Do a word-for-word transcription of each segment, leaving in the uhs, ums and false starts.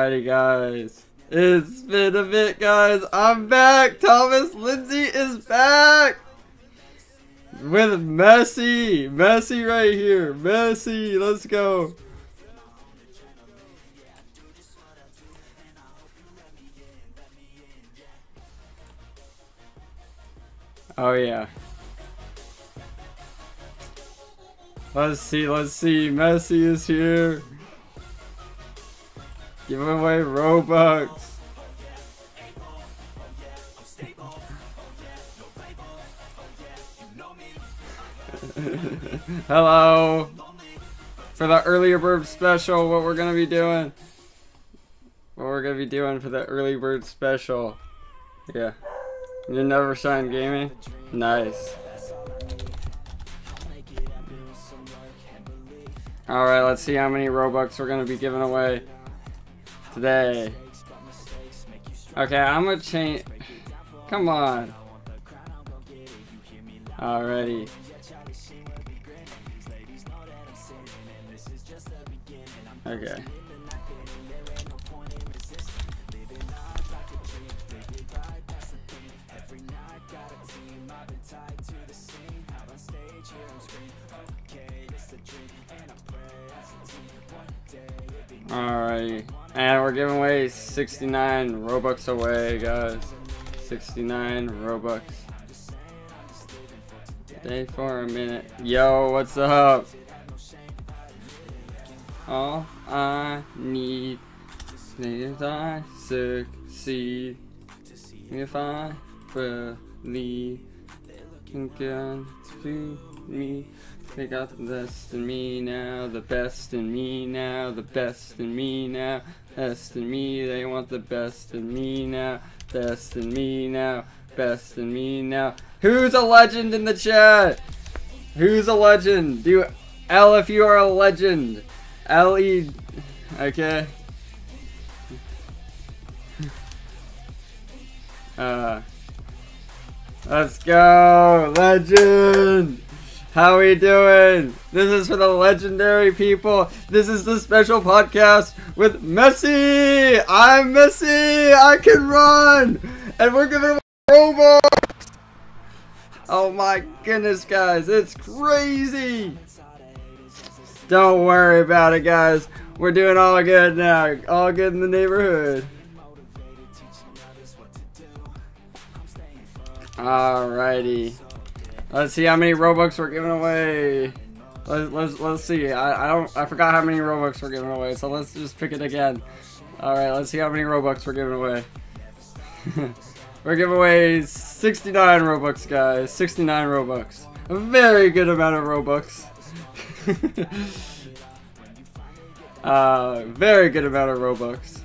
Alrighty, guys. It's been a bit, guys. I'm back. Thomas Lindsey is back with Messi. Messi right here. Messi, let's go. Oh yeah. Let's see, let's see. Messi is here. Give away Robux. Hello. For the earlier bird special, what we're gonna be doing. What we're gonna be doing for the early bird special. Yeah. You never shine gaming? Nice. Alright, let's see how many Robux we're gonna be giving away today. Okay, I'm gonna change. Come on. Alrighty. Okay. Alright, and we're giving away sixty-nine Robux away, guys. sixty-nine Robux. Stay for a minute. Yo, what's up? All I need is I succeed. If I believe you can to me. They got the best in me now, the best in me now, the best in me now, best in me. They want the best in me now, best in me now, best in me now. Who's a legend in the chat? Who's a legend? Do L if you are a legend. L E. Okay. Uh. Let's go, legend. How we doing? This is for the legendary people. This is the special podcast with Messi. I'm Messi. I can run. And we're giving away Robux. Oh my goodness, guys. It's crazy. Don't worry about it, guys. We're doing all good now. All good in the neighborhood. Alrighty. Let's see how many Robux we're giving away. Let's let's let's see. I I don't I forgot how many Robux we're giving away. So let's just pick it again. All right. Let's see how many Robux we're giving away. We're giving away sixty-nine Robux, guys. sixty-nine Robux. A very good amount of Robux. uh, very good amount of Robux.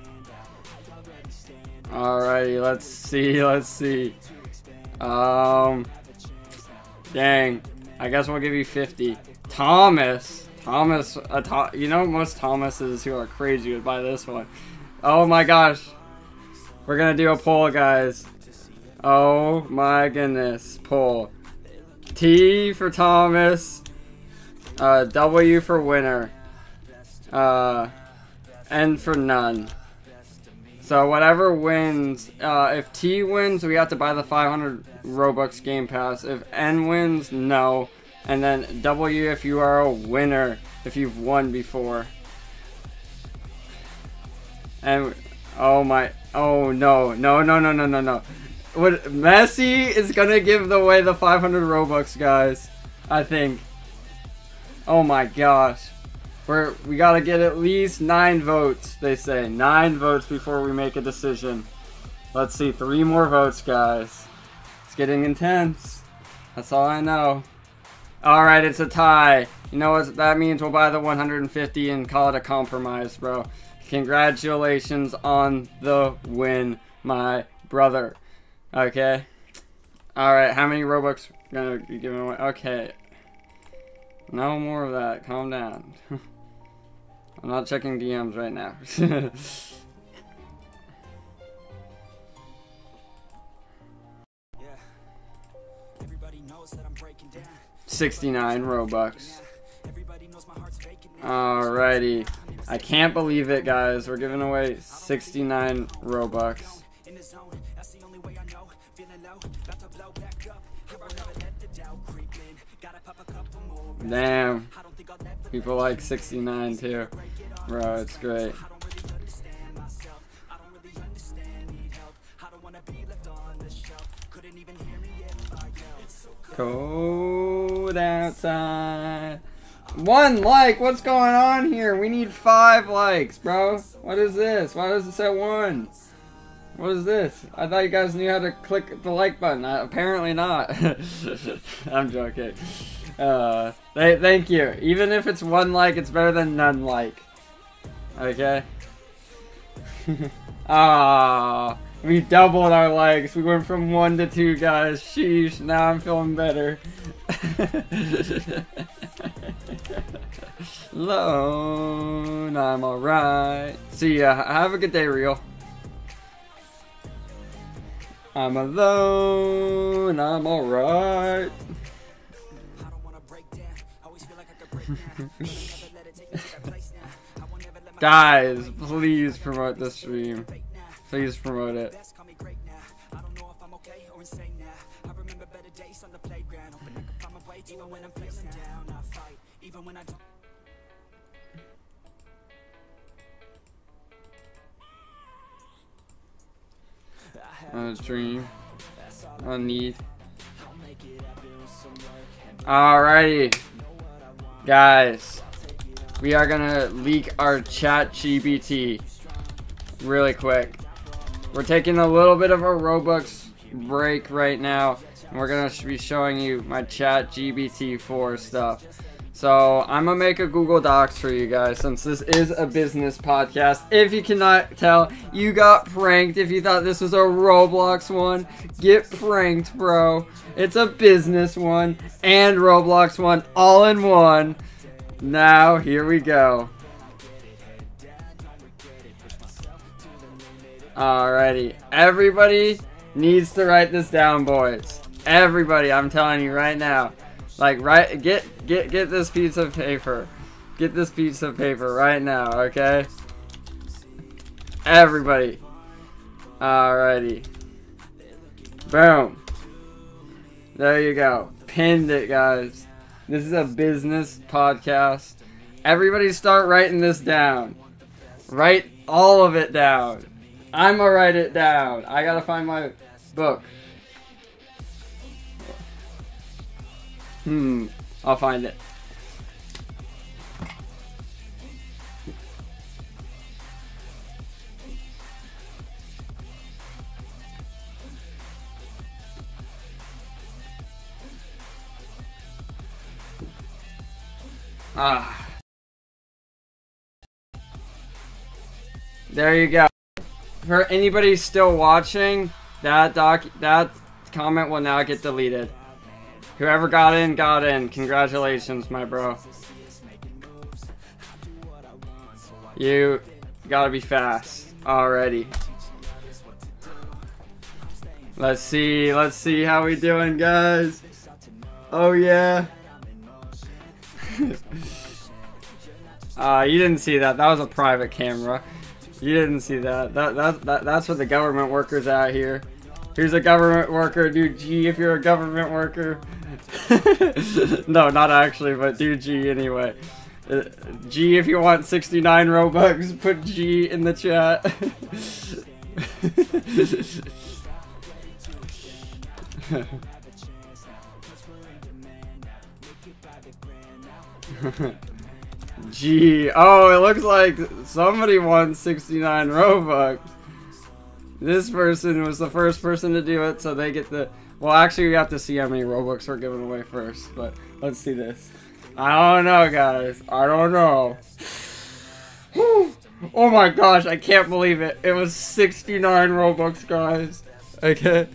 Alrighty. Let's see. Let's see. Um. Dang, I guess we'll give you fifty. Thomas, Thomas, uh, Th you know most Thomases who are crazy would buy this one. Oh my gosh, we're gonna do a poll, guys. Oh my goodness, poll. T for Thomas, uh, W for winner, uh, N for none. So whatever wins, uh, if T wins, we have to buy the five hundred Robux Game Pass. If N wins, no. And then W if you are a winner, if you've won before. And, oh my, oh no, no, no, no, no, no, no. What, Messi is gonna give away the five hundred Robux, guys. I think. Oh my gosh. We're, we gotta get at least nine votes, they say. Nine votes before we make a decision. Let's see, three more votes, guys. It's getting intense. That's all I know. Alright, it's a tie. You know what that means? We'll buy the one hundred fifty and call it a compromise, bro. Congratulations on the win, my brother. Okay? Alright, how many Robux are gonna be giving away? Okay. No more of that. Calm down. I'm not checking D Ms right now. sixty-nine Robux. Alrighty. I can't believe it, guys. We're giving away sixty-nine Robux. Damn. People like sixty-nine too. Bro, it's great. Cold outside. One like, what's going on here? We need five likes, bro. What is this? Why does it say one? What is this? I thought you guys knew how to click the like button. Uh, apparently not. I'm joking. Uh, th thank you. Even if it's one like, it's better than none like. Okay? Ah, we doubled our likes. We went from one to two, guys. Sheesh. Now I'm feeling better. Alone, I'm alright. See ya. Have a good day, Real. I'm alone, I'm alright. Guys, please promote the stream. Please promote it. On stream. On need. Alrighty. Guys. We are gonna leak our chat G P T really quick. We're taking a little bit of a Robux break right now, and we're gonna be showing you my chat G P T four stuff. So I'm gonna make a Google Docs for you guys, since this is a business podcast. If you cannot tell, you got pranked. If you thought this was a Roblox one, get pranked, bro. It's a business one and Roblox one all in one. Now, here we go. Alrighty. Everybody needs to write this down, boys. Everybody, I'm telling you right now. Like, right, get, get, get this piece of paper. Get this piece of paper right now, okay? Everybody. Alrighty. Boom. There you go. Pinned it, guys. This is a business podcast. Everybody start writing this down. Write all of it down. I'm gonna write it down. I gotta find my book. Hmm. I'll find it. Ah. There you go. For anybody still watching, that doc that comment will now get deleted. Whoever got in, got in. Congratulations, my bro. You gotta be fast already. Let's see, let's see how we doing, guys. Oh yeah. uh, you didn't see that. That was a private camera. You didn't see that. That, that, that that's what the government workers out here. Here's a government worker. Do G if you're a government worker. No, not actually, but do G anyway. Uh, G if you want sixty-nine Robux. Put G in the chat. Gee, oh, it looks like somebody won sixty-nine Robux. This person was the first person to do it, so they get the... Well, actually, we have to see how many Robux we're giving away first, but let's see this. I don't know, guys. I don't know. Oh my gosh, I can't believe it. It was sixty-nine Robux, guys. Okay.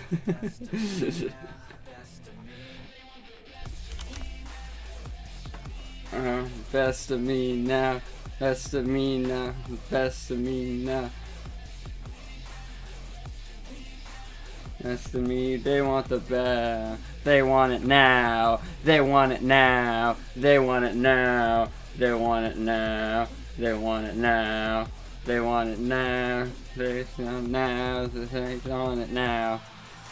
Uh, best of me now, best of me now, best of me now. Best of me, they want the best. They want it now. They want it now. They want it now. They want it now. They want it now. They want it now. They now. They want it now.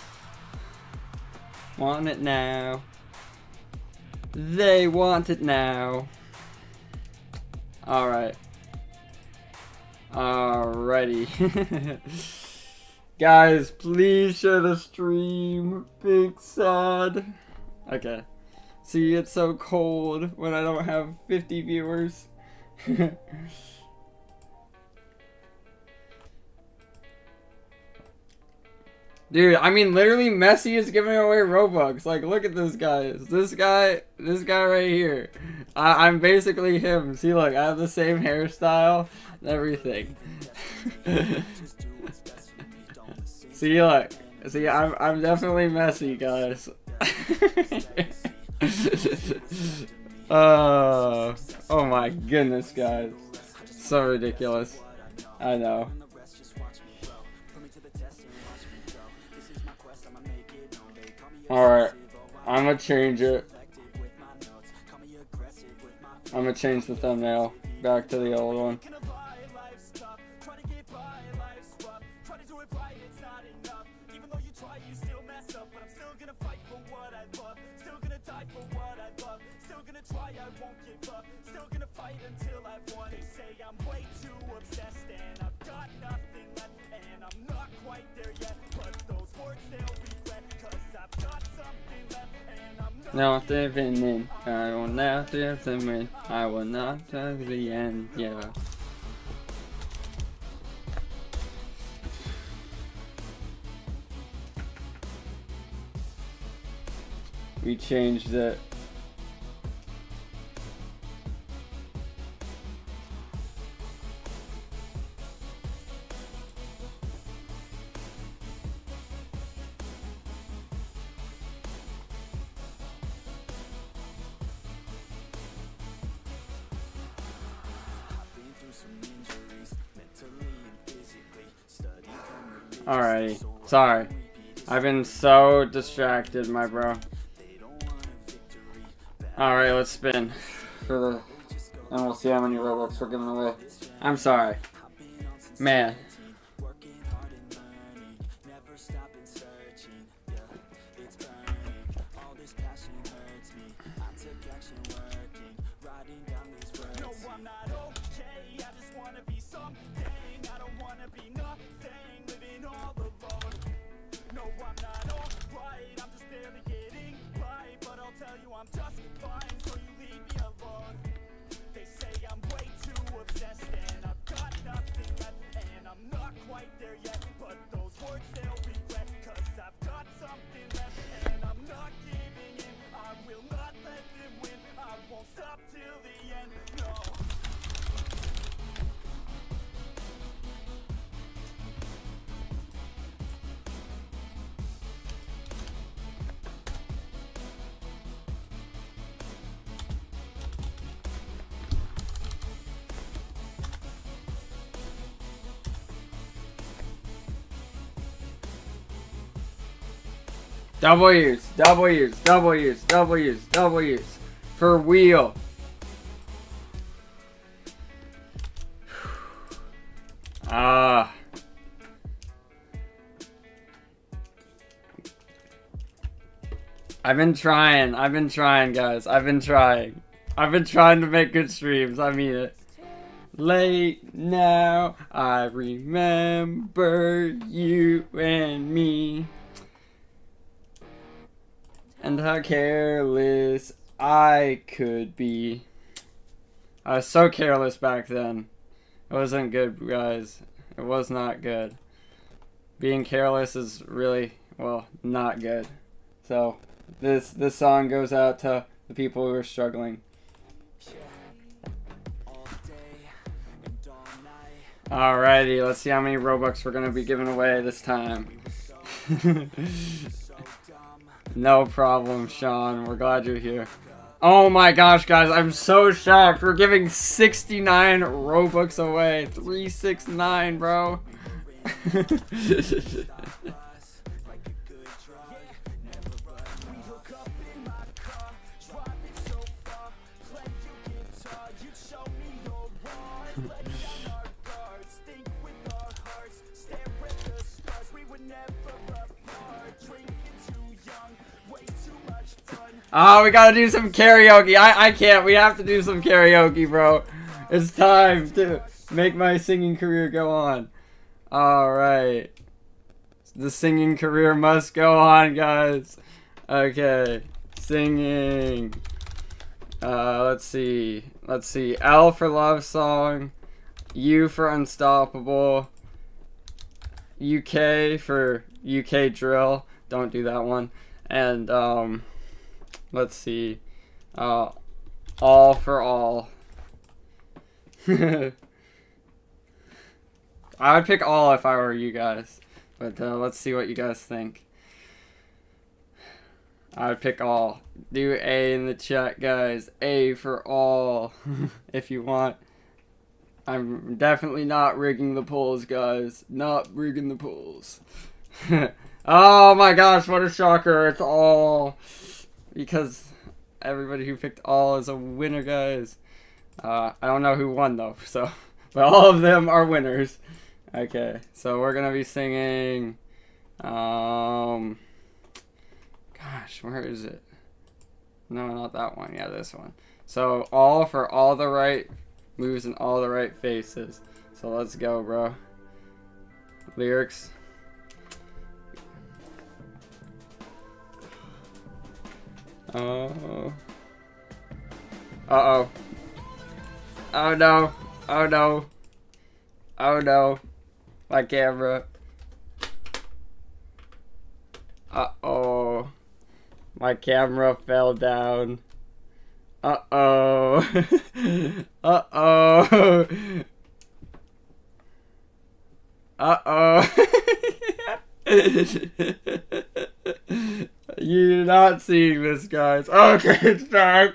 Want it now. They want it now. Alright. Alrighty. Guys, please share the stream. Big sad. Okay. See, it's so cold when I don't have fifty viewers. Dude, I mean, literally, Messi is giving away Robux. Like, look at this guy. This guy, this guy right here. I, I'm basically him. See, look, I have the same hairstyle and everything. See, look. See, I'm, I'm definitely Messi, guys. uh, oh my goodness, guys. So ridiculous. I know. Alright, I'm gonna change it. I'm gonna change the thumbnail back to the old one. Not living in, I will not live in, I will not have the end, yeah. We changed it. Alrighty, sorry. I've been so distracted, my bro. Alright, let's spin for the, and we'll see how many Robux we're giving away. I'm sorry, man. W's, W's, W's, W's, W's for wheel. Ah. I've been trying. I've been trying, guys. I've been trying. I've been trying to make good streams. I mean it. Late now, I remember you and me. And how careless I could be. I was so careless back then. It wasn't good, guys. It was not good. Being careless is really, well, not good. So, this this song goes out to the people who are struggling. Alrighty, let's see how many Robux we're going to be giving away this time. No problem, Sean. We're glad you're here. Oh my gosh, guys. I'm so shocked. We're giving sixty-nine Robux away. three six nine, bro. Oh, we gotta do some karaoke. I, I can't. We have to do some karaoke, bro. It's time to make my singing career go on. Alright. The singing career must go on, guys. Okay. Singing. Uh, let's see. Let's see. L for love song. U for unstoppable. U K for U K drill. Don't do that one. And, um... let's see. Uh, all for all. I would pick all if I were you guys. But uh, let's see what you guys think. I would pick all. Do A in the chat, guys. A for all. If you want. I'm definitely not rigging the polls, guys. Not rigging the polls. Oh my gosh, what a shocker. It's all. Because everybody who picked all is a winner, guys. Uh, I don't know who won, though. So, but all of them are winners. Okay, so we're going to be singing. Um, gosh, where is it? No, not that one. Yeah, this one. So, all for all the right moves and all the right faces. So, let's go, bro. Lyrics. Oh. Uh-oh. Oh, no. Oh, no. Oh, no. My camera. Uh-oh. My camera fell down. Uh-oh. Uh-oh. Uh-oh. You're not seeing this, guys. Okay, it's back.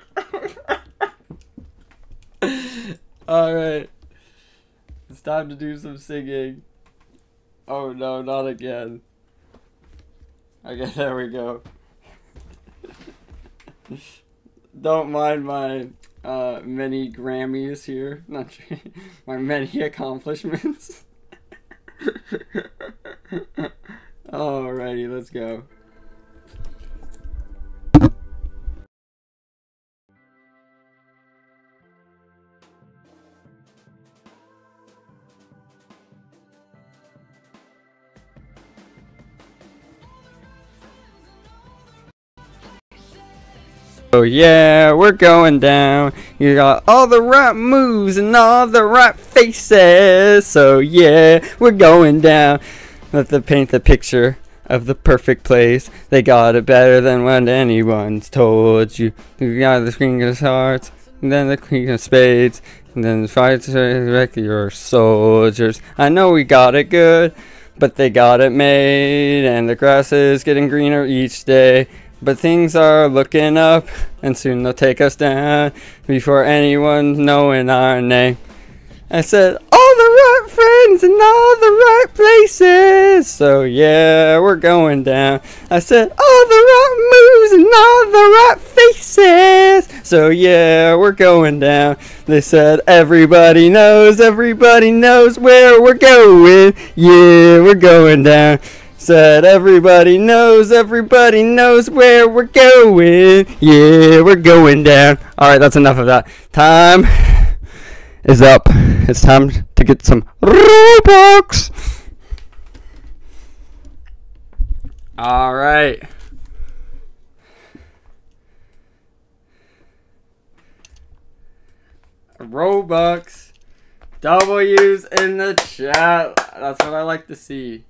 Alright. It's time to do some singing. Oh no, not again. Okay, there we go. Don't mind my uh, many Grammys here. Not sure. My many accomplishments. Alrighty, let's go. Oh yeah, we're going down. You got all the right moves and all the right faces. So yeah, we're going down. Let them paint the picture of the perfect place. They got it better than what anyone's told you. You got the queen of hearts, and then the queen of spades, and then the fight to wreck your soldiers. I know we got it good, but they got it made, and the grass is getting greener each day. But things are looking up, and soon they'll take us down before anyone knowing our name. I said, all the right friends in all the right places. So yeah, we're going down. I said, all the right moves and all the right faces. So yeah, we're going down. They said, everybody knows, everybody knows where we're going. Yeah, we're going down. Said everybody knows, everybody knows where we're going. Yeah, we're going down. Alright, that's enough of that. Time is up. It's time to get some Robux. Alright. Robux. W's in the chat. That's what I like to see.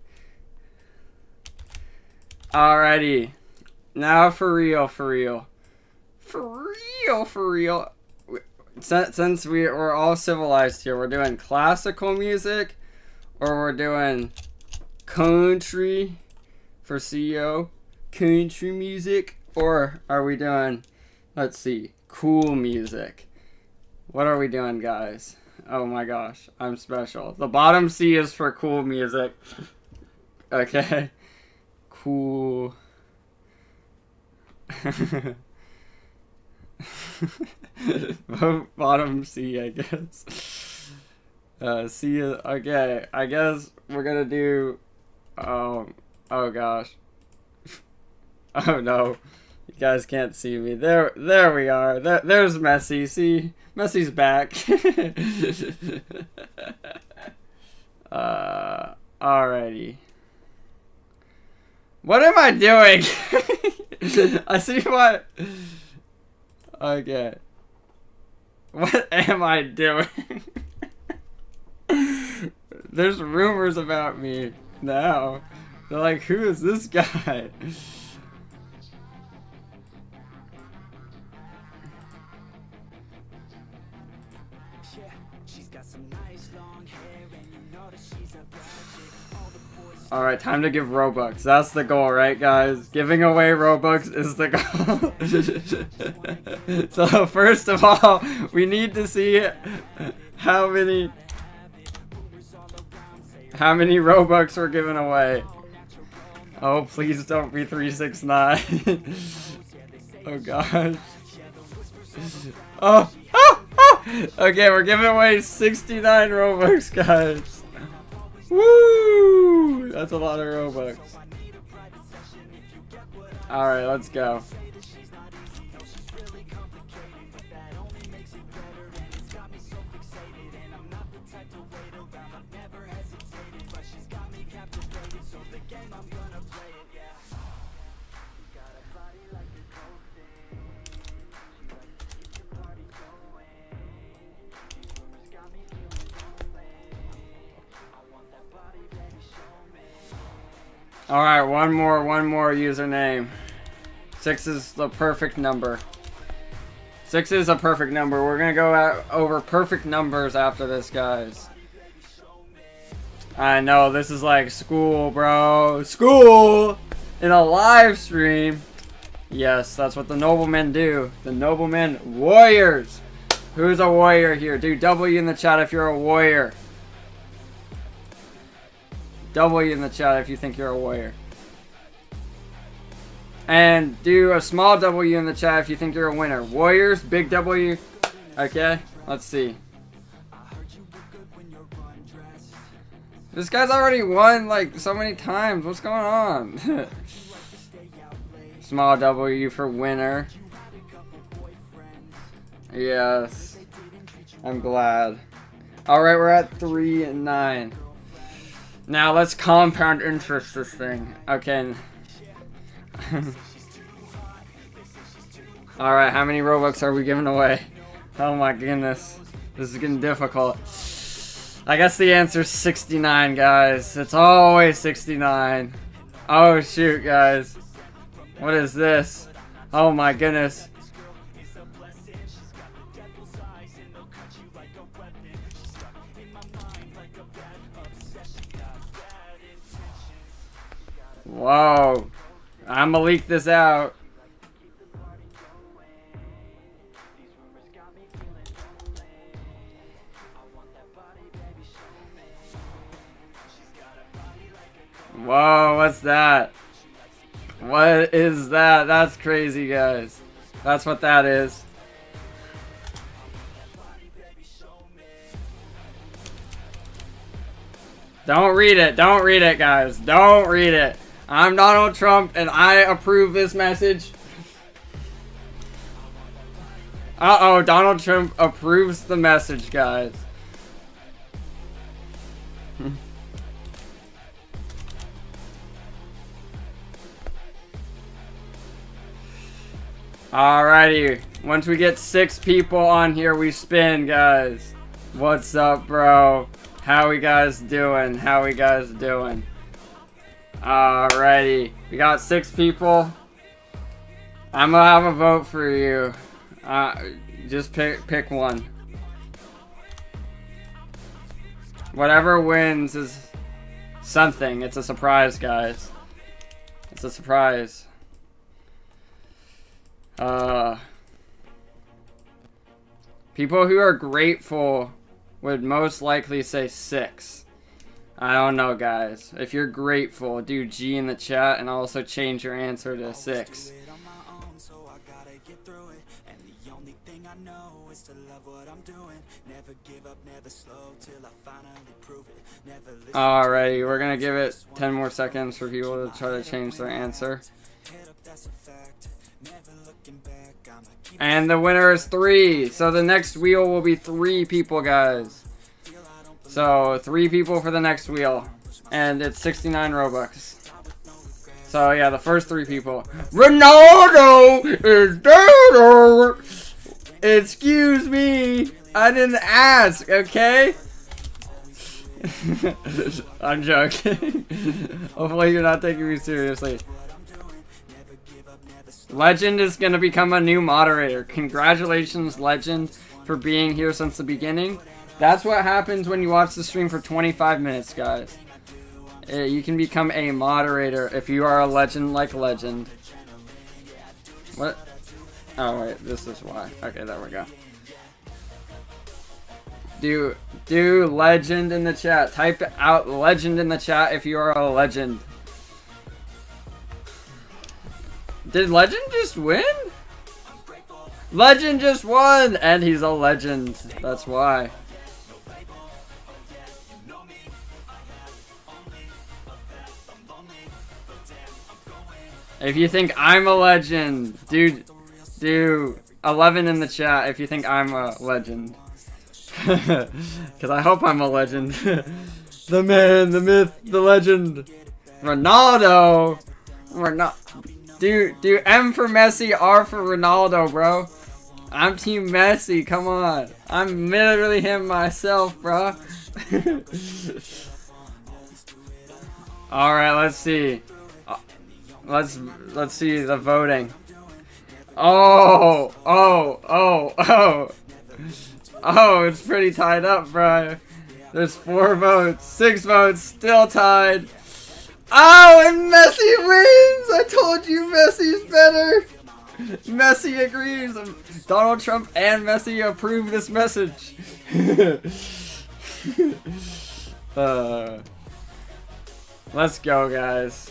Alrighty, now for real, for real, for real, for real. Since, since we, we're all civilized here, we're doing classical music, or we're doing country for C E O, country music, or are we doing, let's see, cool music? What are we doing, guys? Oh my gosh, I'm special. The bottom C is for cool music. Okay. Cool. Bottom C, I guess. Uh, see you. Okay, I guess we're gonna do. Um. Oh gosh. Oh no, you guys can't see me. There, there we are. There, there's Messi. See, Messi's back. uh. Alrighty. What am I doing? I see what. Okay. What am I doing? There's rumors about me now. They're like, who is this guy? Alright, time to give Robux. That's the goal, right, guys? Giving away Robux is the goal. So, first of all, we need to see how many... How many Robux we're giving away. Oh, please don't be three six nine. Oh, gosh. Oh, oh, oh! Okay, we're giving away sixty-nine Robux, guys. Woo! That's a lot of Robux. Alright, let's go. Alright, one more, one more username. Six is the perfect number. Six is a perfect number. We're gonna go out over perfect numbers after this, guys. I know, this is like school, bro. School! In a live stream. Yes, that's what the noblemen do. The noblemen warriors. Who's a warrior here? Do W in the chat if you're a warrior. W in the chat if you think you're a warrior. And do a small W in the chat if you think you're a winner. Warriors, big W. Okay, let's see. This guy's already won like so many times. What's going on? Small W for winner. Yes. I'm glad. Alright, we're at three and nine. Now let's compound interest this thing. Okay. Alright, how many Robux are we giving away? Oh my goodness. This is getting difficult. I guess the answer is sixty-nine, guys. It's always sixty-nine. Oh shoot, guys. What is this? Oh my goodness. Whoa. I'm gonna leak this out. Whoa, what's that? What is that? That's crazy, guys. That's what that is. Don't read it. Don't read it, guys. Don't read it. I'm Donald Trump, and I approve this message. Uh-oh, Donald Trump approves the message, guys. Alrighty. Once we get six people on here, we spin, guys. What's up, bro? How we guys doing? How we guys doing? Alrighty. We got six people. I'm gonna have a vote for you. Uh, just pick pick one. Whatever wins is something. It's a surprise, guys. It's a surprise. Uh, people who are grateful would most likely say six. I don't know, guys. If you're grateful, do G in the chat and also change your answer to six. Alrighty, we're gonna give it ten more seconds for people to try to change their answer. And the winner is three. So the next wheel will be three people, guys. So three people for the next wheel. And it's sixty-nine Robux. So yeah, the first three people. Ronaldo is dead. Excuse me. I didn't ask, okay? I'm joking. Hopefully you're not taking me seriously. Legend is going to become a new moderator. Congratulations, Legend, for being here since the beginning. That's what happens when you watch the stream for twenty-five minutes, guys. Uh, you can become a moderator if you are a legend like Legend. What? Oh, wait, this is why. Okay, there we go. Do, do Legend in the chat. Type out Legend in the chat if you are a legend. Did Legend just win? Legend just won! And he's a legend. That's why. If you think I'm a legend, dude, do eleven in the chat if you think I'm a legend. Because I hope I'm a legend. The man, the myth, the legend. Ronaldo! Ronaldo. Do, do M for Messi, R for Ronaldo, bro. I'm Team Messi, come on. I'm literally him myself, bro. Alright, let's see. Let's, let's see the voting. Oh, oh, oh, oh. Oh, it's pretty tied up, bro. There's four votes, six votes, still tied. Oh, and Messi wins! I told you Messi's better! Messi agrees. Donald Trump and Messi approve this message. uh, let's go, guys.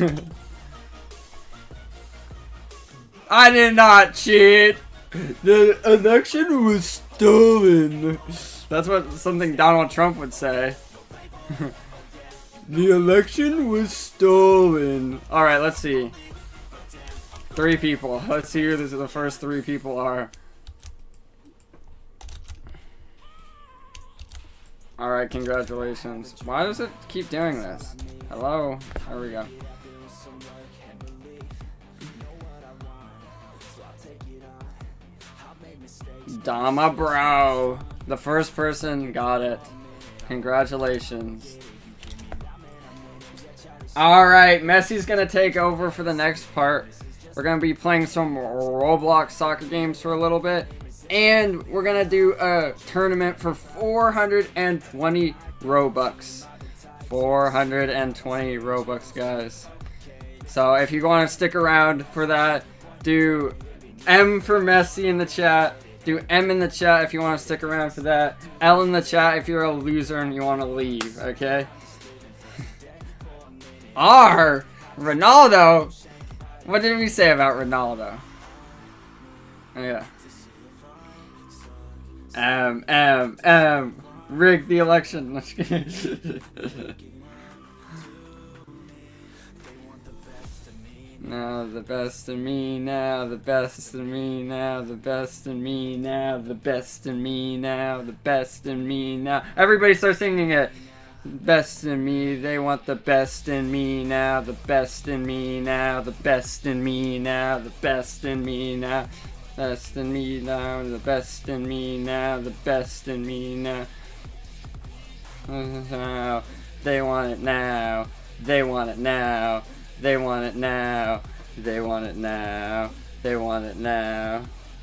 I did not cheat! The election was stolen. That's what something Donald Trump would say. The election was stolen. Alright, let's see. Three people. Let's see who the first three people are. Alright, congratulations. Why does it keep doing this? Hello? There we go. Dama bro. The first person got it. Congratulations. Alright, Messi's gonna take over for the next part. We're gonna be playing some Roblox soccer games for a little bit. And we're gonna do a tournament for four hundred twenty Robux. four hundred twenty Robux, guys. So if you want to stick around for that, do M for Messi in the chat. Do M in the chat if you want to stick around for that. L in the chat if you're a loser and you want to leave, okay? R! Ronaldo! What did we say about Ronaldo? Oh, yeah. M, M, M. Rig the election. Now the best in me, now the best in me, now the best in me, now the best in me, now the best in me, now. Everybody start singing it. Best in me, they want the best in me now, the best in me now, the best in me now, the best in me now, best in me now, the best in me now, the best in me now. Now, they want it now, they want it now, they want it now, they want it now, they want it now.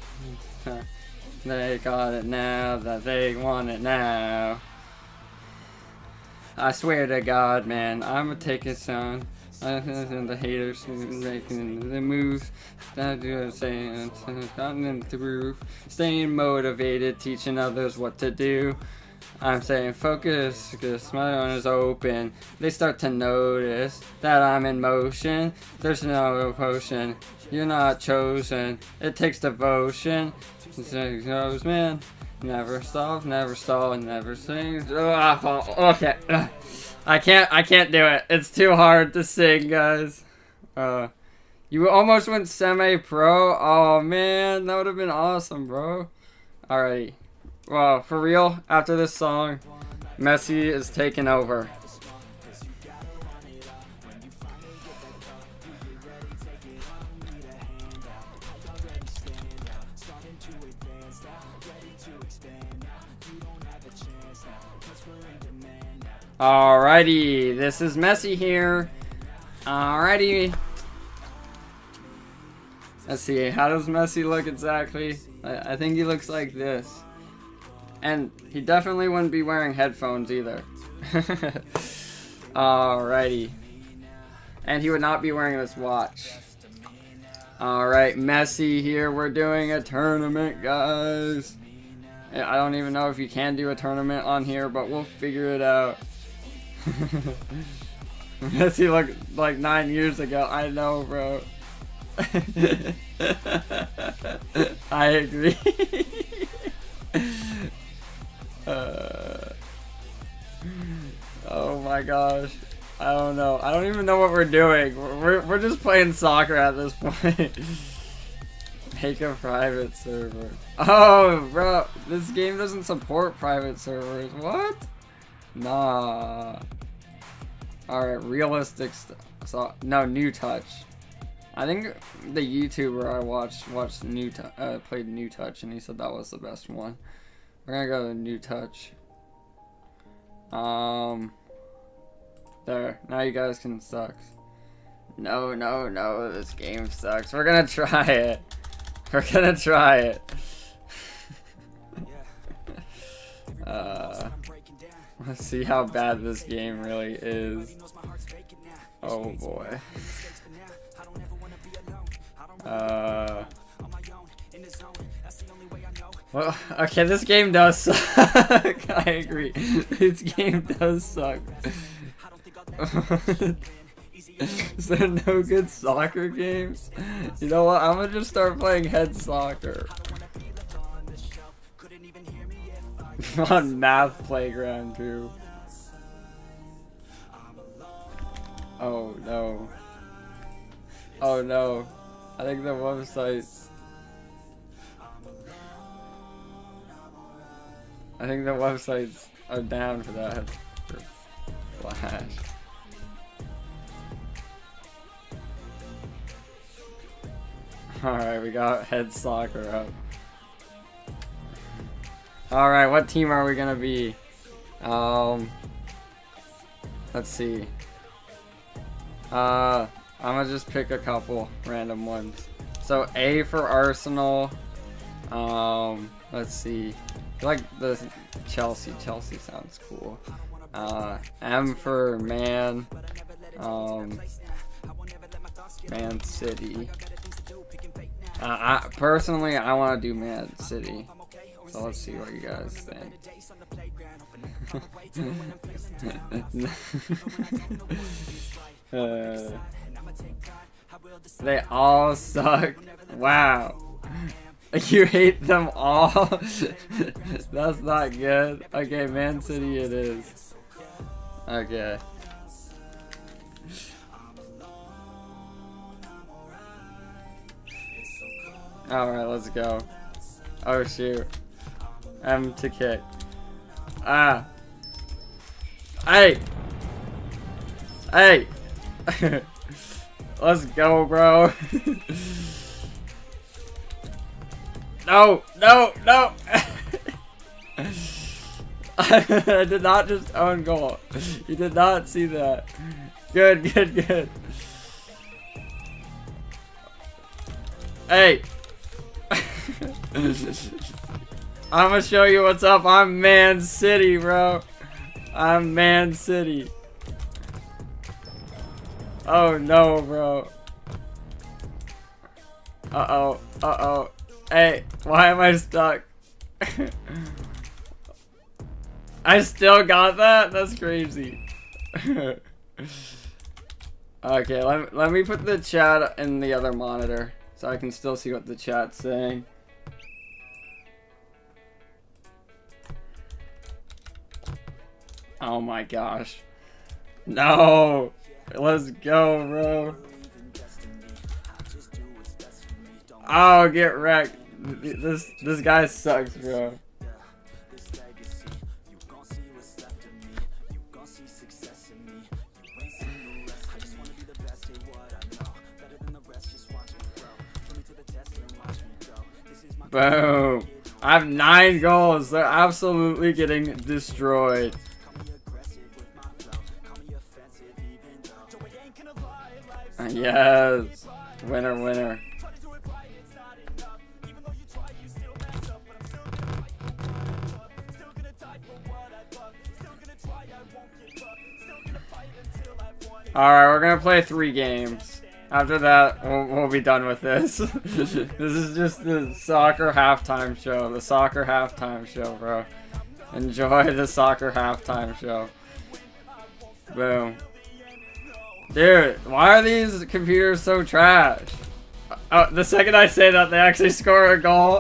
They got it now, that they want it now. I swear to God, man, I'm gonna take it on. The haters making the moves. That do saying gotten the roof. Staying motivated, teaching others what to do. I'm saying focus, because my one is open. They start to notice that I'm in motion. There's no potion. You're not chosen. It takes devotion. Knows, man. Never stop, never stall, and never sing. Okay. I can't, I can't do it. It's too hard to sing, guys. Uh, you almost went semi-pro. Oh, man. That would have been awesome, bro. Alrighty. Well, for real, after this song, Messi is taking over. Alrighty, this is Messi here. Alrighty. Let's see, how does Messi look exactly? I, I think he looks like this. And he definitely wouldn't be wearing headphones either. Alrighty. And he would not be wearing this watch. Alright, Messi here. We're doing a tournament, guys. I don't even know if you can do a tournament on here, but we'll figure it out. Messi looked like nine years ago. I know, bro. I agree. uh, oh my gosh. I don't know. I don't even know what we're doing. We're, we're just playing soccer at this point. Make a private server. Oh, bro. This game doesn't support private servers. What? Nah. Alright, realistic stuff. So, no, New Touch. I think the YouTuber I watched watched New Touch, uh, played New Touch, and he said that was the best one. We're gonna go to New Touch. Um, there. Now you guys can suck. No, no, no. This game sucks. We're gonna try it. We're gonna try it. uh, let's see how bad this game really is. Oh boy. Uh. Well, okay, this game does suck. I agree. This game does suck. Is there no good soccer games? You know what? I'm gonna just start playing head soccer. On Math Playground too. Oh no. Oh no. I think the websites. I think the websites are down for that. For Flash. Alright, we got head soccer up. Alright, what team are we gonna be? Um, let's see. Uh, I'm gonna just pick a couple random ones. So A for Arsenal. Um, let's see. I like the Chelsea. Chelsea sounds cool. Uh, M for Man. Um, Man City. Uh, I, personally, I want to do Man City. So let's see what you guys think. uh, they all suck. Wow. You hate them all? That's not good. Okay, Man City it is. Okay. Alright, let's go. Oh shoot. M to kick. Ah. Hey! Hey! Let's go, bro. No! No! No! I did not just own goal. You did not see that. Good, good, good. Hey! I'm gonna show you what's up. I'm Man City, bro. I'm Man City. Oh no, bro. Uh-oh. Uh-oh. Hey, why am I stuck? I still got that? That's crazy. Okay, let, let me put the chat in the other monitor. so I can still see what the chat's saying. Oh my gosh. No! Let's go, bro. Oh, get wrecked. This this guy sucks, bro. Boom. I have nine goals. They're absolutely getting destroyed. Yes. Winner, winner. Alright, we're gonna play three games. After that, we'll, we'll be done with this. This is just the soccer halftime show. The soccer halftime show, bro. Enjoy the soccer halftime show. Boom. Dude, why are these computers so trash? Oh, the second I say that, they actually score a goal.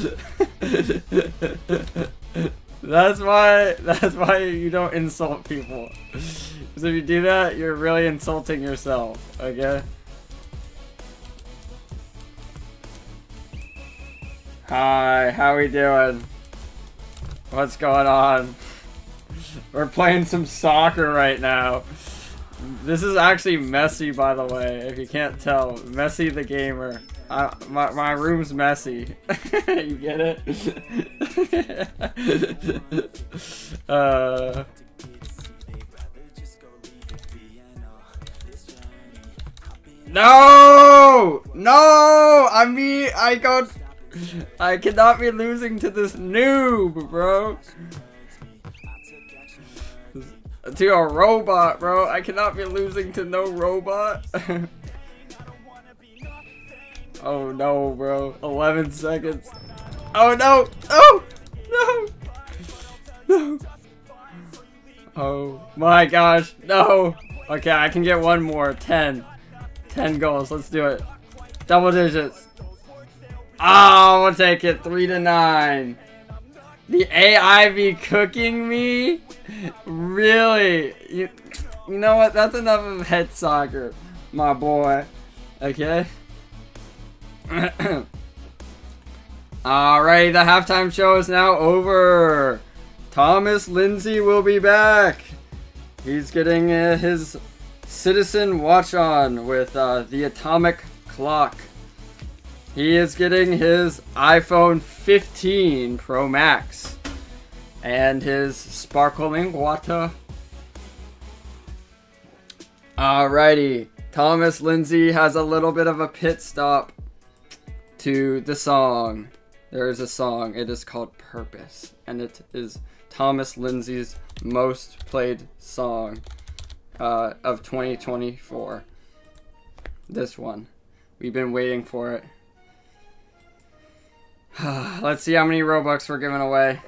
That's why, that's why you don't insult people. Because if you do that, you're really insulting yourself, okay? Hi, how we doing? What's going on? We're playing some soccer right now. This is actually Messi, by the way, if you can't tell. Messi the gamer. I, my, my room's messy. You get it? uh... No! No! I mean, I got... I cannot be losing to this noob, bro. To a robot, bro. I cannot be losing to no robot. Oh no, bro. eleven seconds. Oh no! Oh! No! No! Oh my gosh, no! Okay, I can get one more. ten. ten goals. Let's do it. Double digits. Oh, we'll take it. three to nine. The A I be cooking me? Really? You, you know what? That's enough of head soccer, my boy. Okay? Alright, the halftime show is now over. Thomas Lindsey will be back. He's getting uh, his citizen watch on with uh, the atomic clock. He is getting his iPhone fifteen Pro Max and his sparkling water. Alrighty, Thomas Lindsey has a little bit of a pit stop to the song. There is a song, it is called Purpose, and it is Thomas Lindsey's most played song uh, of twenty twenty-four. This one. We've been waiting for it. Let's see how many Robux we're giving away.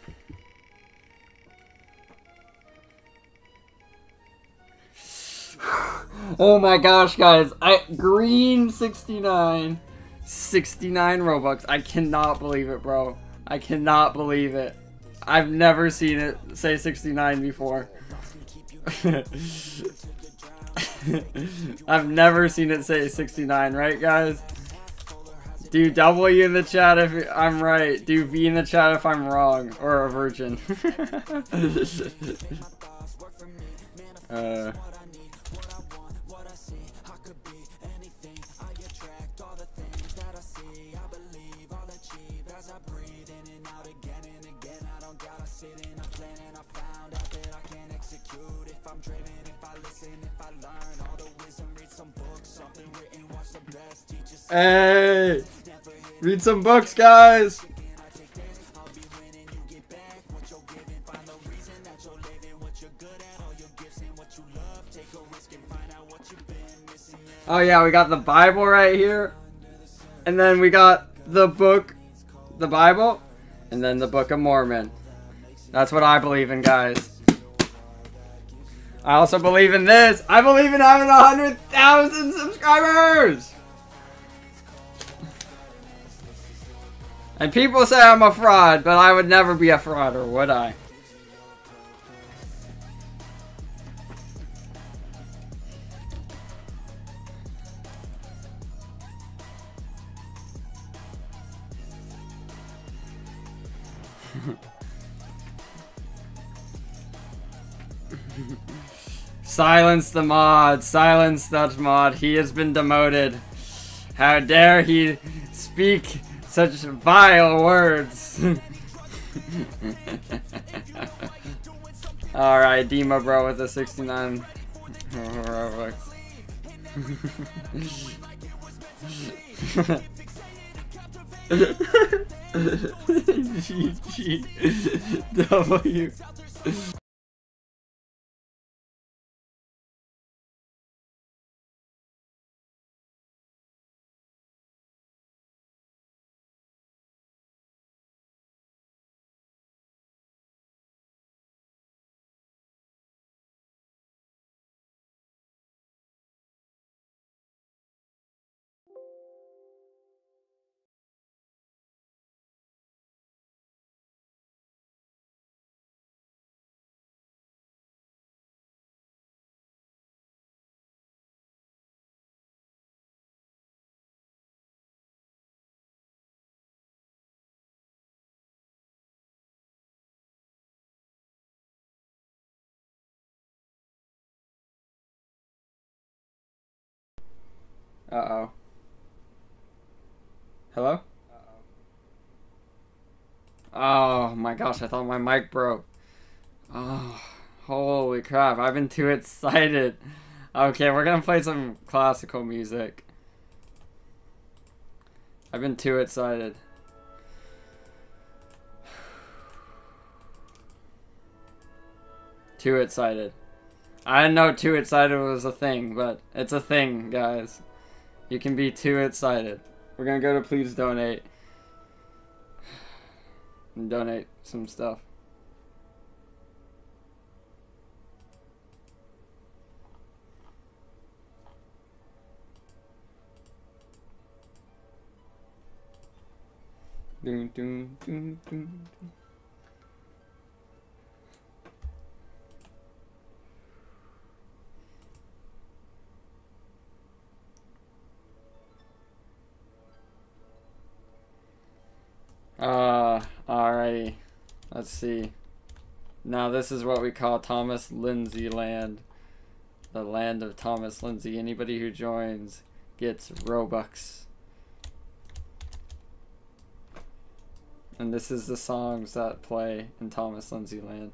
Oh my gosh, guys. I green sixty-nine. sixty-nine Robux. I cannot believe it, bro. I cannot believe it. I've never seen it say sixty-nine before. I've never seen it say sixty-nine, right, guys? Do W in the chat if I'm right. Do V in the chat if I'm wrong. Or a virgin. uh... Hey! Read some books, guys! Oh yeah, we got the Bible right here. And then we got the book, the Bible, and then the Book of Mormon. That's what I believe in, guys. I also believe in this. I believe in having one hundred thousand subscribers! And people say I'm a fraud, but I would never be a fraud, or would I? Silence the mod. Silence that mod. He has been demoted. How dare he speak such vile words. Alright, Dima bro with the sixty-nine Robux. G G W. Uh-oh. Hello? Oh my gosh, I thought my mic broke. Oh, holy crap, I've been too excited. Okay, we're gonna play some classical music. I've been too excited. Too excited. I didn't know too excited was a thing, but it's a thing, guys. You can be too excited. We're gonna go to please donate. And donate some stuff. Dun, dun, dun, dun. Uh, alrighty. Let's see. Now this is what we call Thomas Lindsey land. The land of Thomas Lindsey. Anybody who joins gets Robux. And this is the songs that play in Thomas Lindsey land.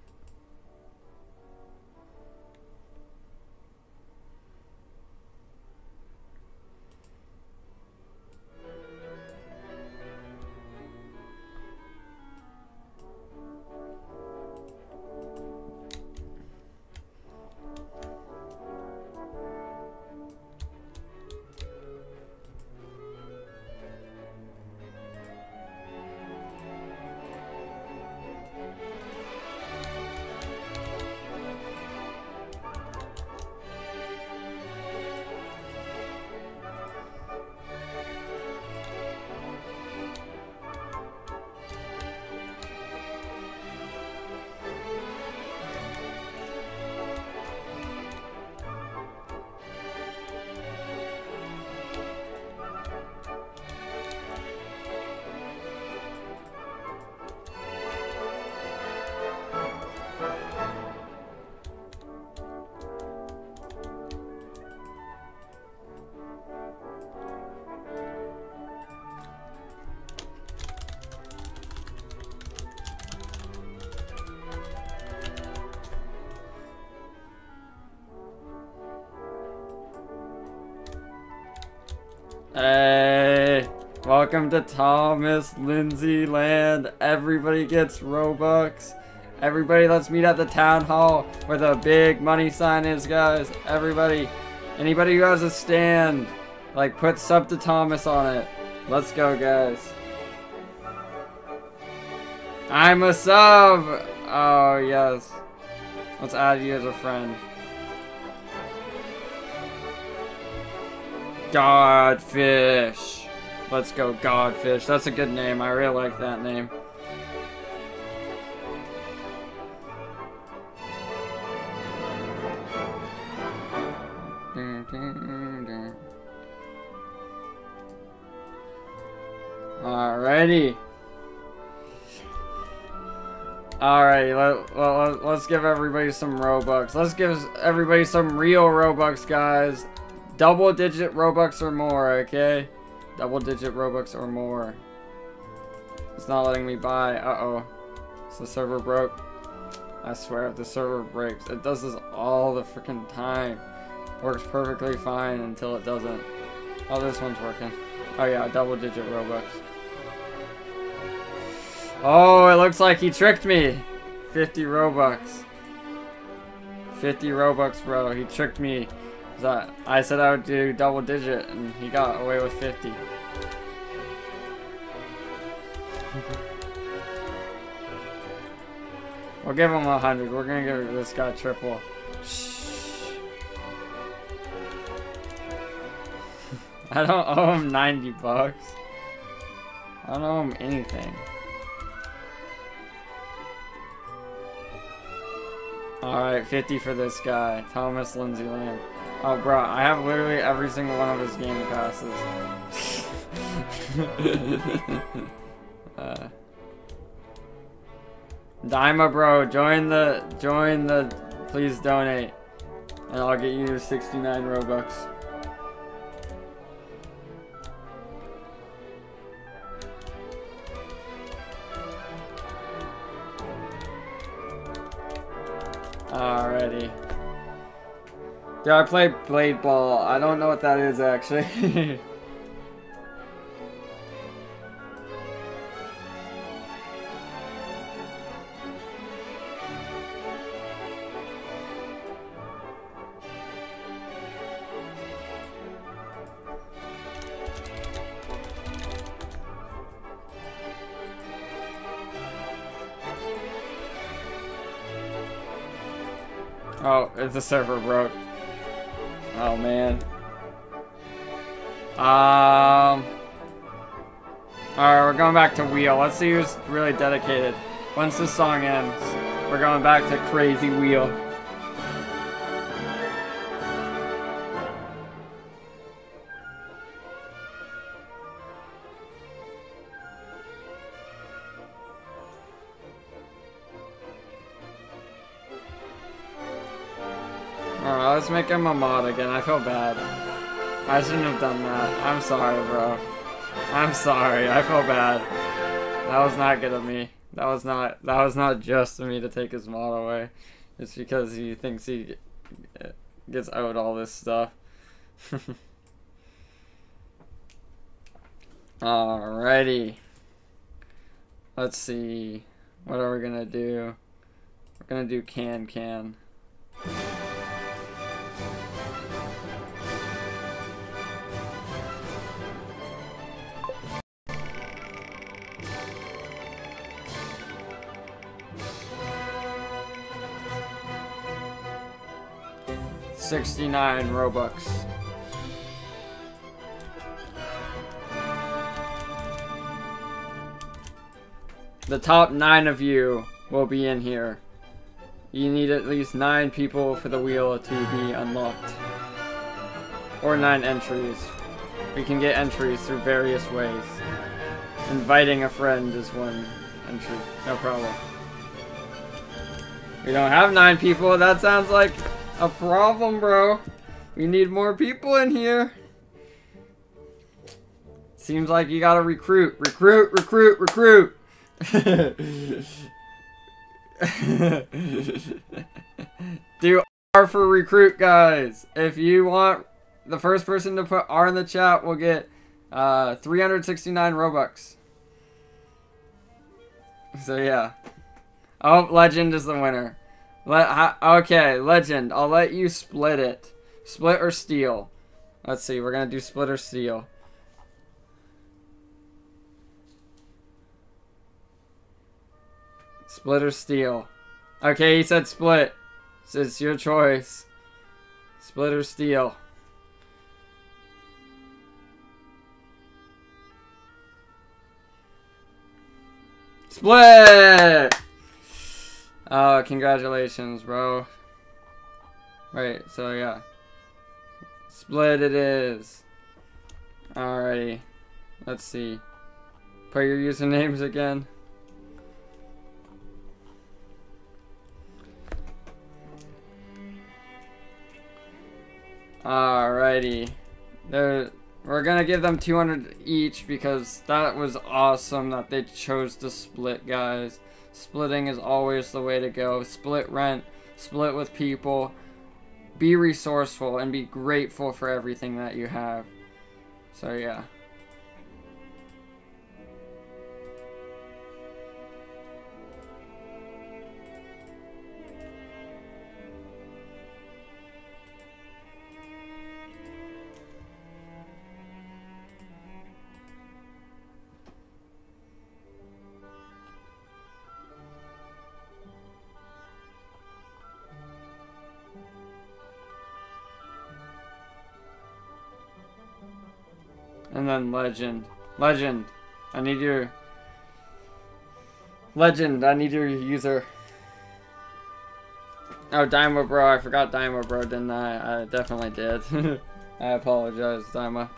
Hey, welcome to Thomas Lindsey land. Everybody gets Robux. Everybody, let's meet at the town hall where the big money sign is, guys. Everybody, anybody who has a stand, like, put sub to Thomas on it. Let's go, guys. I'm a sub. Oh, yes. Let's add you as a friend. Godfish. Let's go, Godfish. That's a good name. I really like that name. Alrighty. Alrighty, let, let, let's give everybody some Robux. Let's give everybody some real Robux, guys. Double digit Robux or more, okay? Double digit Robux or more. It's not letting me buy. Uh-oh. Is the server broke? I swear, if the server breaks, it does this all the freaking time. Works perfectly fine until it doesn't. Oh, this one's working. Oh yeah, double digit Robux. Oh, it looks like he tricked me. fifty Robux. fifty Robux, bro. He tricked me. I said I would do double digit, and he got away with fifty. We'll give him a hundred. We're gonna give this guy triple. Shh. I don't owe him ninety bucks. I don't owe him anything. Alright, fifty for this guy. Thomas Lindsey Lamb. Oh, bro, I have literally every single one of his game passes. uh, Dima, bro, join the, join the, please donate. And I'll get you sixty-nine Robux. Alrighty. Dude, I play Blade Ball. I don't know what that is, actually. Oh, it's the server broke. Oh man. Um. Alright, we're going back to Wheel. Let's see who's really dedicated. Once this song ends, we're going back to Crazy Wheel. Alright, let's make him a mod again. I feel bad. I shouldn't have done that. I'm sorry, bro. I'm sorry. I feel bad. That was not good of me. That was not. That was not just of me to take his mod away. It's because he thinks he gets owed all this stuff. Alrighty. Let's see. What are we gonna do? We're gonna do can can. sixty-nine Robux. The top nine of you will be in here. You need at least nine people for the wheel to be unlocked. Or nine entries. We can get entries through various ways. Inviting a friend is one entry. No problem. We don't have nine people. That sounds like a problem, bro. We need more people in here. Seems like you gotta recruit. Recruit, recruit, recruit. Do R for recruit, guys. If you want the first person to put R in the chat, will get uh, three hundred sixty-nine Robux. So yeah. Oh, Legend is the winner. Let, okay, Legend. I'll let you split it. Split or steal. Let's see. We're gonna do split or steal. Split or steal. Okay, he said split. So it's your choice. Split or steal. Split! Oh, congratulations, bro. Right, so yeah. Split it is. Alrighty. Let's see. Put your usernames again. Alrighty. They're, we're gonna give them two hundred each because that was awesome that they chose to split, guys. Splitting is always the way to go. Split rent, split with people. Be resourceful and be grateful for everything that you have. So yeah. And then legend. Legend. I need your... Legend. I need your user. Oh, Dymo Bro. I forgot Dymo Bro, didn't I? I definitely did. I apologize, Dymo.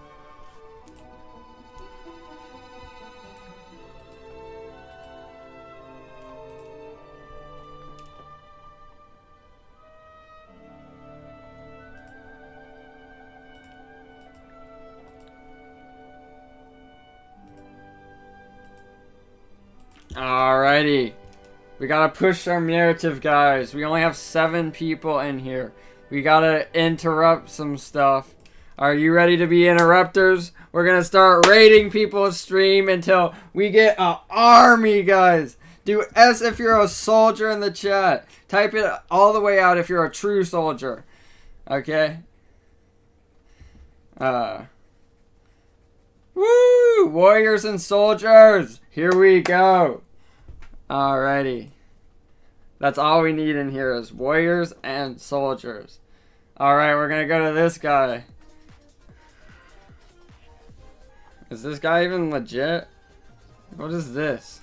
Alrighty. We gotta push our narrative, guys. We only have seven people in here. We gotta interrupt some stuff. Are you ready to be interrupters? We're gonna start raiding people's stream until we get an army, guys. Do S if you're a soldier in the chat. Type it all the way out if you're a true soldier. Okay? Uh... Woo! Warriors and soldiers! Here we go! Alrighty. That's all we need in here is warriors and soldiers. Alright, we're gonna go to this guy. Is this guy even legit? What is this?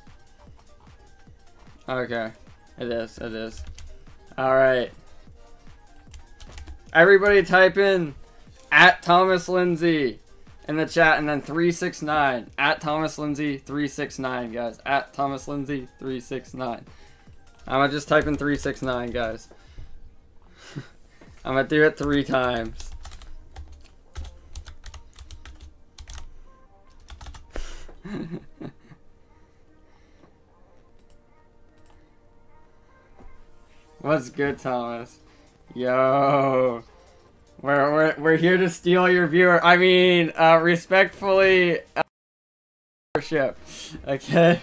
Okay. It is, it is. Alright. Everybody type in at Thomas Lindsey in the chat, and then three six nine at Thomas Lindsey three six nine, guys. At Thomas Lindsey three six nine. I'm gonna just type in three six nine, guys. I'm gonna do it three times. What's good, Thomas? Yo. We're, we're, we're here to steal your viewer. I mean, uh, respectfully, uh, viewership. Okay?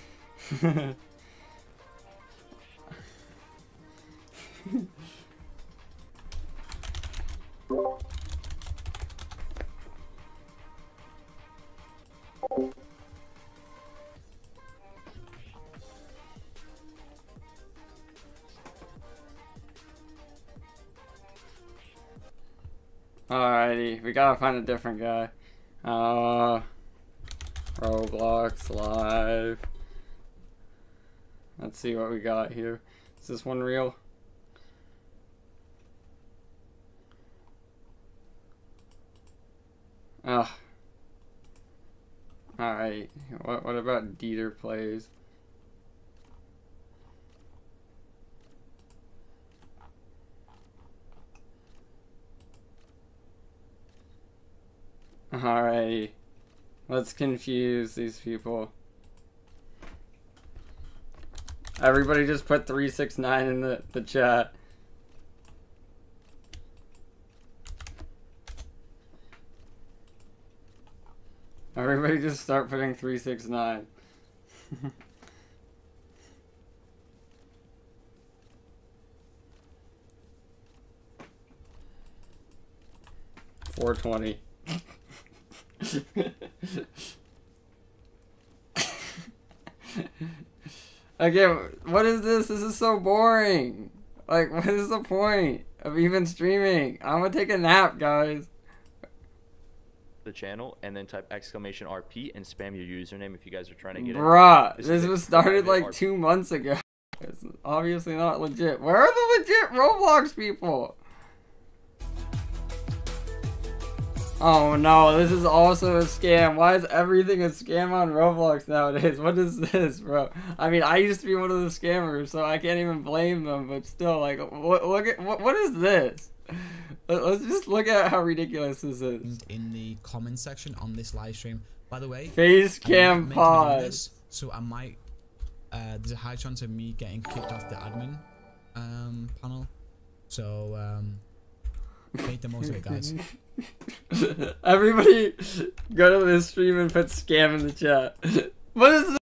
Alrighty, we gotta find a different guy. Uh, Roblox live. Let's see what we got here. Is this one real? Ugh. Alright, what, what about Dieter Plays? Alrighty. Let's confuse these people. Everybody just put three six nine in the, the chat. Everybody just start putting three six nine. four twenty. Okay, what is this? This is so boring. Like, what is the point of even streaming? I'm gonna take a nap, guys. the channel and then type exclamation R P and spam your username if you guys are trying to get Bruh, in. This, this was started like two months ago. It's obviously not legit. Where are the legit Roblox people? Oh no, this is also a scam. Why is everything a scam on Roblox nowadays? What is this, bro? I mean, I used to be one of the scammers, so I can't even blame them, but still, like, look at, what, what is this? Let's just look at how ridiculous this is. In the comment section on this live stream. By the way, face cam pause. So I might, uh, there's a high chance of me getting kicked off the admin um, panel. So, um, make the most of it, guys. Everybody go to this stream and put scam in the chat. What is this?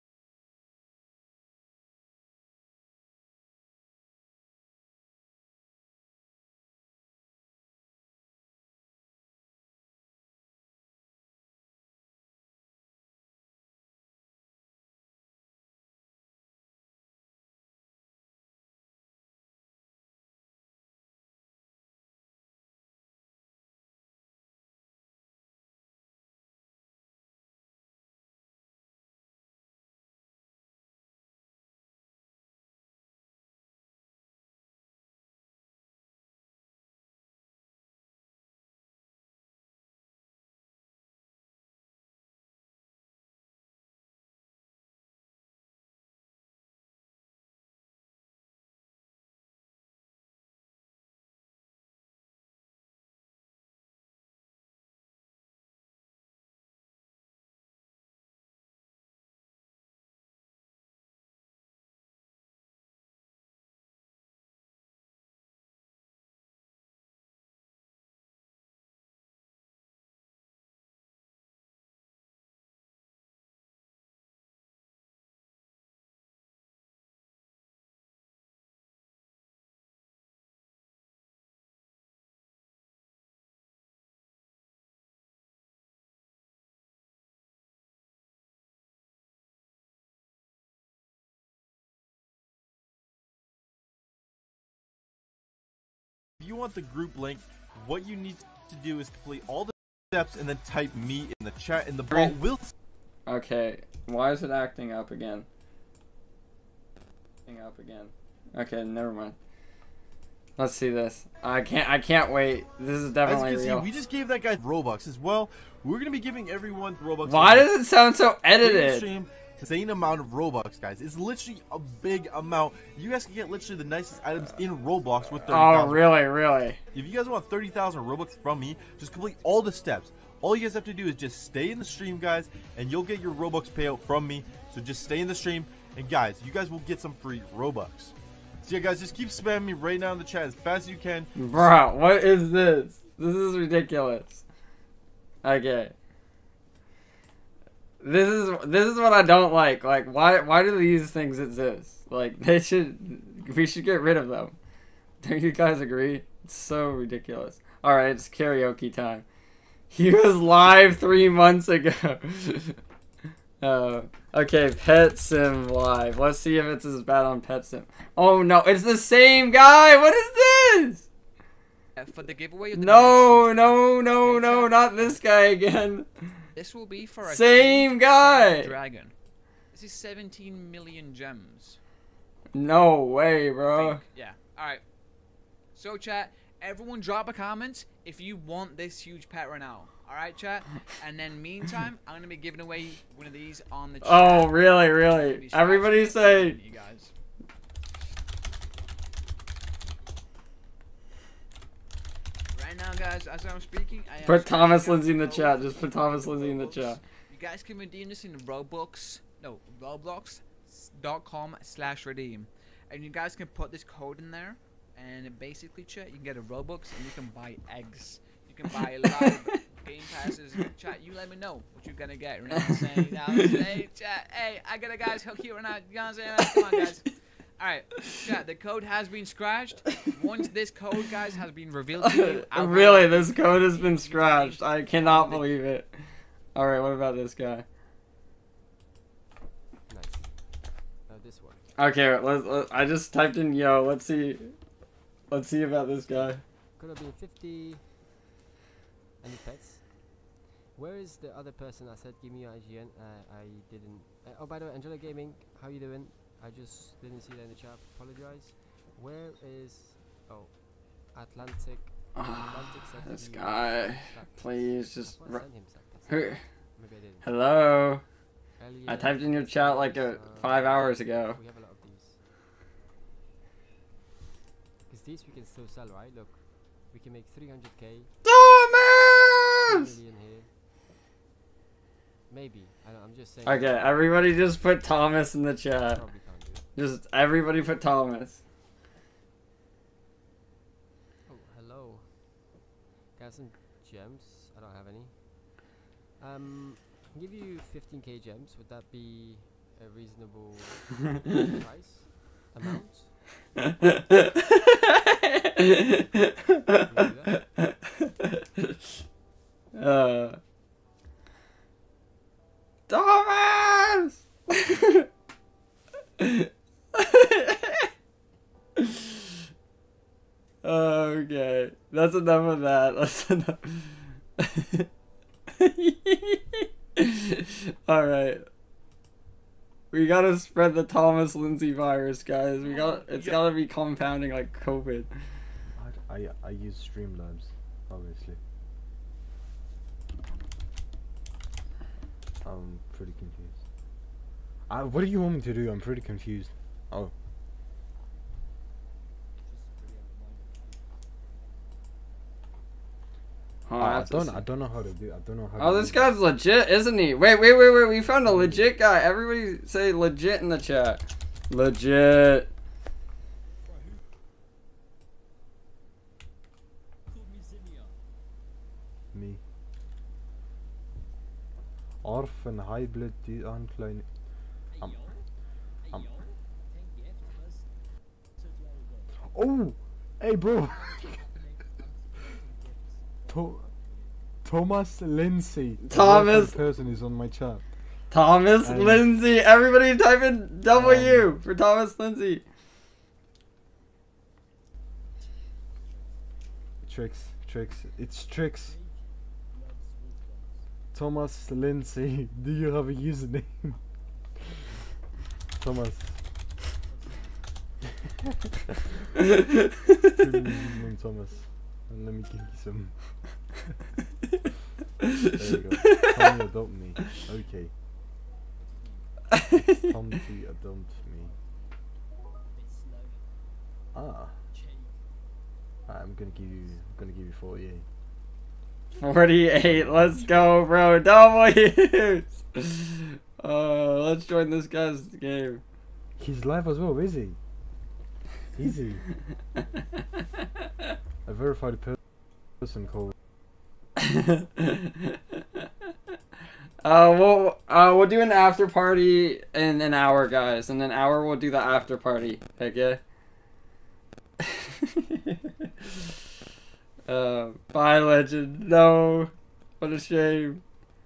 If you want the group link, what you need to do is complete all the steps and then type me in the chat, and the bot will. Okay, why is it acting up again? Acting up again. Okay, never mind. Let's see this. I can't. I can't wait. This is definitely As you can real. see, we just gave that guy Robux as well. We're gonna be giving everyone Robux. Why does it sound so edited? Insane amount of Robux, guys. It's literally a big amount. You guys can get literally the nicest items in Roblox with thirty thousand. Oh, really, really? If you guys want thirty thousand Robux from me, just complete all the steps. All you guys have to do is just stay in the stream, guys, and you'll get your Robux payout from me. So just stay in the stream, and guys, you guys will get some free Robux. So yeah, guys, just keep spamming me right now in the chat as fast as you can. Bro, what is this? This is ridiculous. Okay. This is this is what I don't like. Like, why why do these things exist? Like, they should we should get rid of them. Don't you guys agree? It's so ridiculous. All right, it's karaoke time. He was live three months ago. uh, okay, Pet Sim live. Let's see if it's as bad on Pet Sim. Oh no, it's the same guy. What is this? For the giveaway. Of the no, no, no, no, not this guy again. This will be for a same guy. Dragon. This is seventeen million gems. No way, bro. Yeah. All right. So, chat, everyone drop a comment if you want this huge pet right now. All right, chat. And then, meantime, I'm gonna be giving away one of these on the chat. Oh, really, really? Everybody say. You guys. Right now, guys, as I'm speaking, I am Put Thomas Lindsey in the chat. Just put Thomas Lindsey in the chat. You guys can redeem this in Robux, no, Roblox dot com slash redeem, and you guys can put this code in there, and basically, chat, you can get a Robux and you can buy eggs. You can buy a lot of game passes. Chat, you let me know what you're gonna get. You know what I'm saying? Now, hey, chat, hey, I got a guys hook you right now. You know what I'm saying? Come on, guys. Alright, chat, the code has been scratched. Once this code, guys, has been revealed to you, I'll really, this code has been scratched. I cannot believe it. Alright, what about this guy? Nice. Now this one. Okay, let's, let, I just typed in yo. Let's see. Let's see about this guy. Could have been fifty. Any pets? Where is the other person I said give me your I G N? Uh, I didn't. Uh, oh, by the way, Angela Gaming, how you doing? I just didn't see that in the chat. Apologize. Where is? Oh, Atlantic. Atlantic said This he- guy, Stack. please just. I thought I ru- sent him something. Who? Maybe I didn't. Hello. I Elliot, typed in your chat like a uh, five hours ago. We have a lot of these. Because these we can still sell, right? Look, we can make three hundred K, two Thomas. million here. Maybe. I don't, I'm just saying. Okay, everybody just put Thomas in the chat. Probably can't do it. Just everybody put Thomas. Oh, hello. Got some gems. I don't have any. Um, I can give you fifteen K gems. Would that be a reasonable price? Amount? uh, Thomas! Okay, that's enough of that. That's enough. Alright. We gotta spread the Thomas Lindsey virus, guys. We got it's gotta be compounding like COVID. I, I, I use Streamlabs, obviously. I'm pretty confused. I, what do you want me to do? I'm pretty confused. Oh. Oh, I, I that's don't just- I don't know how to do I don't know how Oh, to this do guy's legit, isn't he? Wait, wait, wait, wait. We found a legit guy. Everybody say legit in the chat. Legit. Me. Orphan Hybrid die aanklein. Um, um. Oh! Hey bro! to Thomas Lindsey. the Thomas- verified person is on my chat. Thomas Um, Lindsey. Everybody type in W um, for Thomas Lindsey. Tricks, tricks, it's tricks. Thomas Lindsey, do you have a username? Thomas. Give me your username, Thomas. And let me give you some. There you go. Come to adopt me. Okay. Come to adopt me. Ah. I'm gonna give you. I'm gonna give you forty-eight. forty-eight. Let's go, bro. W's. Uh, let's join this guy's game. He's live as well, is he? Easy. A verified per person called. Uh, we'll uh we'll do an after party in an hour, guys. In an hour, we'll do the after party. Okay. uh, bye, legend. No, what a shame.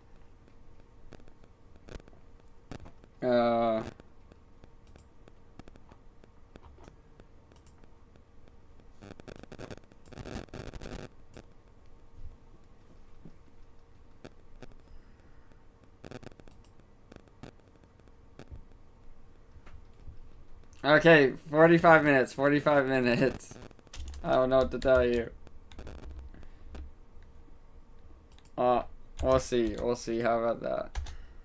Uh. Okay, forty-five minutes, forty-five minutes. I don't know what to tell you. Uh, we'll see, we'll see, how about that?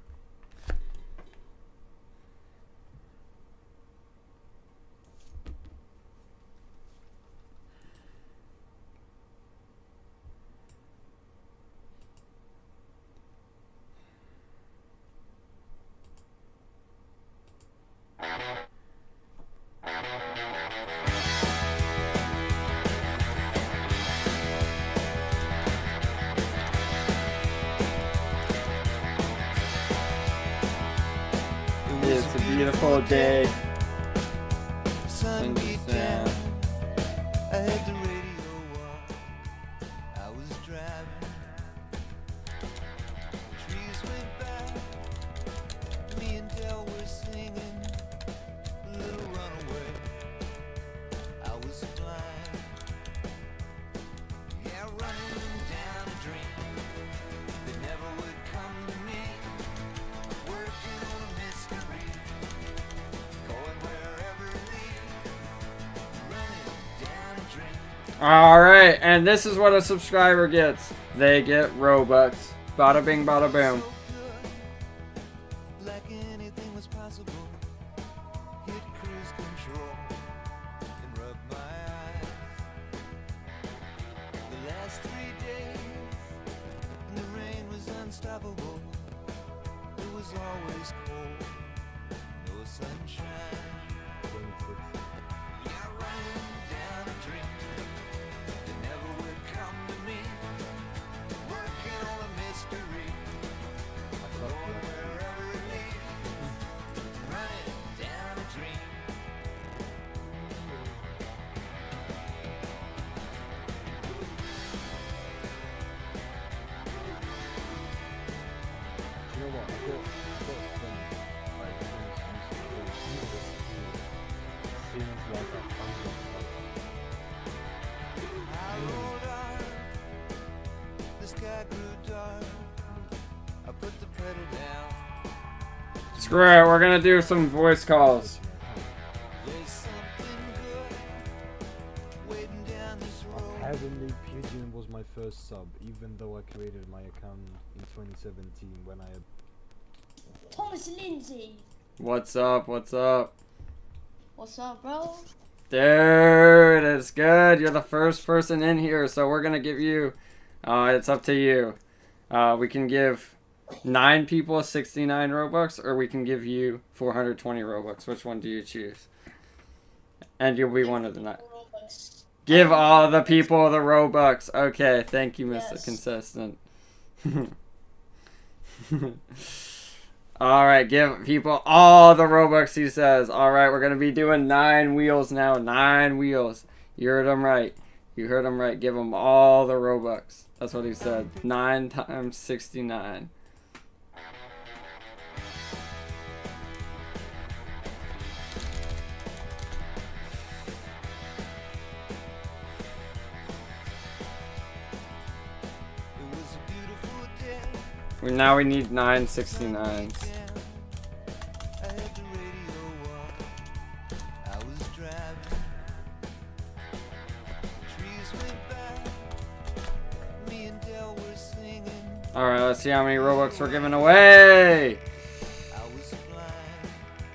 It's a beautiful day. Sun in beat the down. sand. I had the radio on. I was driving. Trees went by. Me and Del were singing a little runaway. I was blind. Yeah, running down a dream that never would Alright, and this is what a subscriber gets. They get Robux. Bada bing, bada boom. Like anything was possible. Hit cruise control and rub my eyes. The last three days, and the rain was unstoppable. It was always cold, no sunshine. Yeah, running down a dream that never would come to me. Working on a mystery, going wherever it leads. Running down a dream. You know what? I got, I got some like things used to do. Seems like a hundred stuff. I rolled on, the sky grew dark. I put the pedal down. Screw it, we're gonna do some voice calls. There's something good waiting down this road. Heavenly Pigeon was my first sub, even though I created my account in twenty seventeen when I had. Thomas Lindsey. What's up, what's up? What's up, bro? Dude, it's good. You're the first person in here, so we're gonna give you, uh, it's up to you. Uh, we can give nine people sixty-nine Robux, or we can give you four hundred twenty Robux. Which one do you choose? And you'll be one of the nine. Robux. Give all the people the Robux. Okay, thank you, Mister Yes. Consistent. Alright, give people all the Robux, he says. Alright, we're going to be doing nine wheels now. Nine wheels. You heard him right. You heard him right. Give them all the Robux. That's what he said. Nine times sixty-nine. It was a beautiful day. We, now we need nine sixty-nines. I had the radio on. I was driving. Trees went by. Me and Dell were singing. Alright, let's see how many Robux we're giving away. I was flying.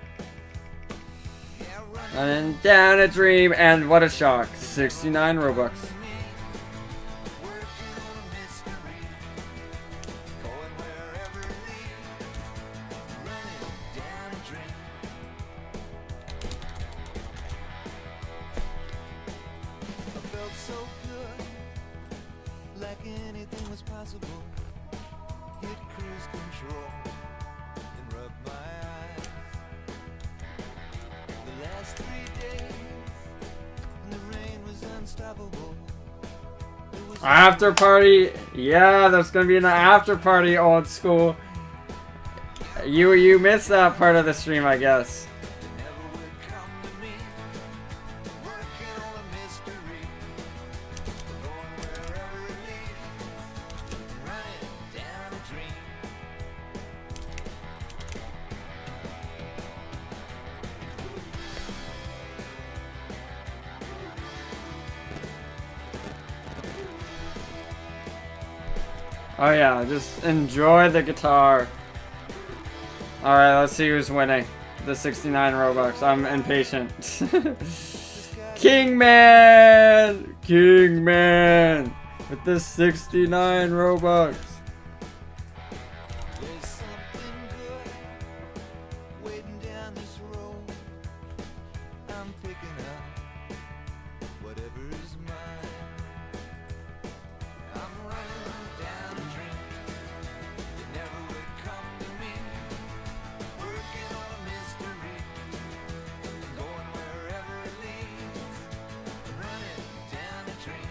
Yeah, running Running down a dream, and what a shock. sixty-nine Robux. working on a mystery. Going wherever it leads. Running down a dream. I felt so good, like anything was possible. Hit cruise control and rub my eyes. The last three days, and the rain was unstoppable. It was After party. Yeah, there's going to be an after party, old school. You, you missed that part of the stream, I guess. never would come to me. Working on a mystery. Going wherever it leads. Running down a dream. Oh yeah, just enjoy the guitar. Alright, let's see who's winning. The sixty-nine Robux. I'm impatient. Kingman! Kingman! With the sixty-nine Robux. There's something good waiting down this road. I'm picking up whatever's mine. I'm running down a dream that never would come to me. Working on a mystery, going wherever it leads. Running down a dream.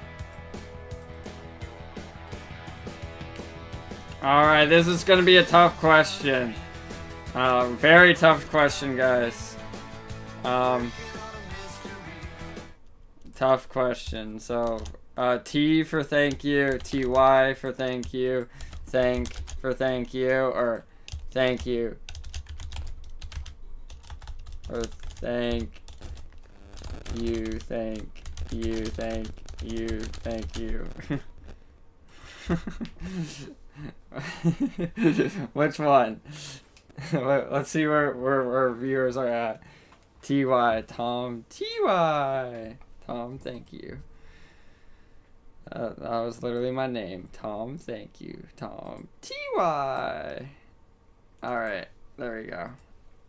Alright, this is gonna be a tough question. Uh, very tough question, guys. Um, tough question. So, uh, T for thank you, T Y for thank you, thank for thank you, or thank you, or thank you, thank you, thank you, thank you. Which one? Let's see where, where, where viewers are at. T Y, Tom, T Y. Tom, thank you. Uh, that was literally my name. Tom, thank you. Tom, T Y. Alright, there we go.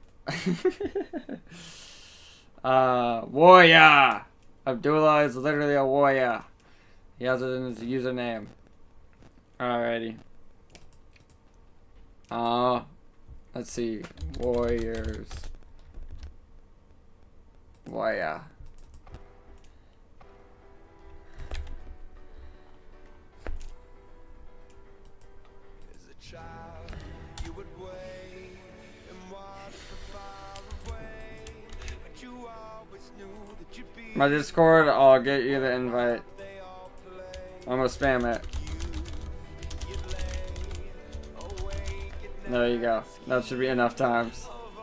uh, warrior! Abdullah is literally a warrior. He has it in his username. Alrighty. Uh, let's see. Warriors. Warrior. As a child, you would wait and watch the fire away, but you always knew that you'd be. My Discord, I'll get you the invite. I'm gonna spam it. There you go. That should be enough times.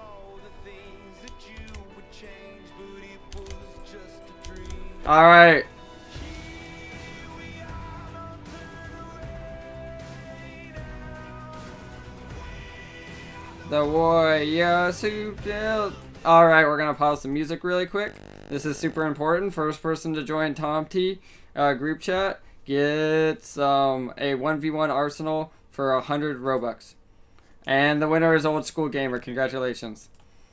Alright. The warriors who built. Alright, we're gonna pause the music really quick. This is super important. First person to join Tom T uh, group chat gets um, a one v one Arsenal for one hundred Robux. And the winner is Old School Gamer. Congratulations.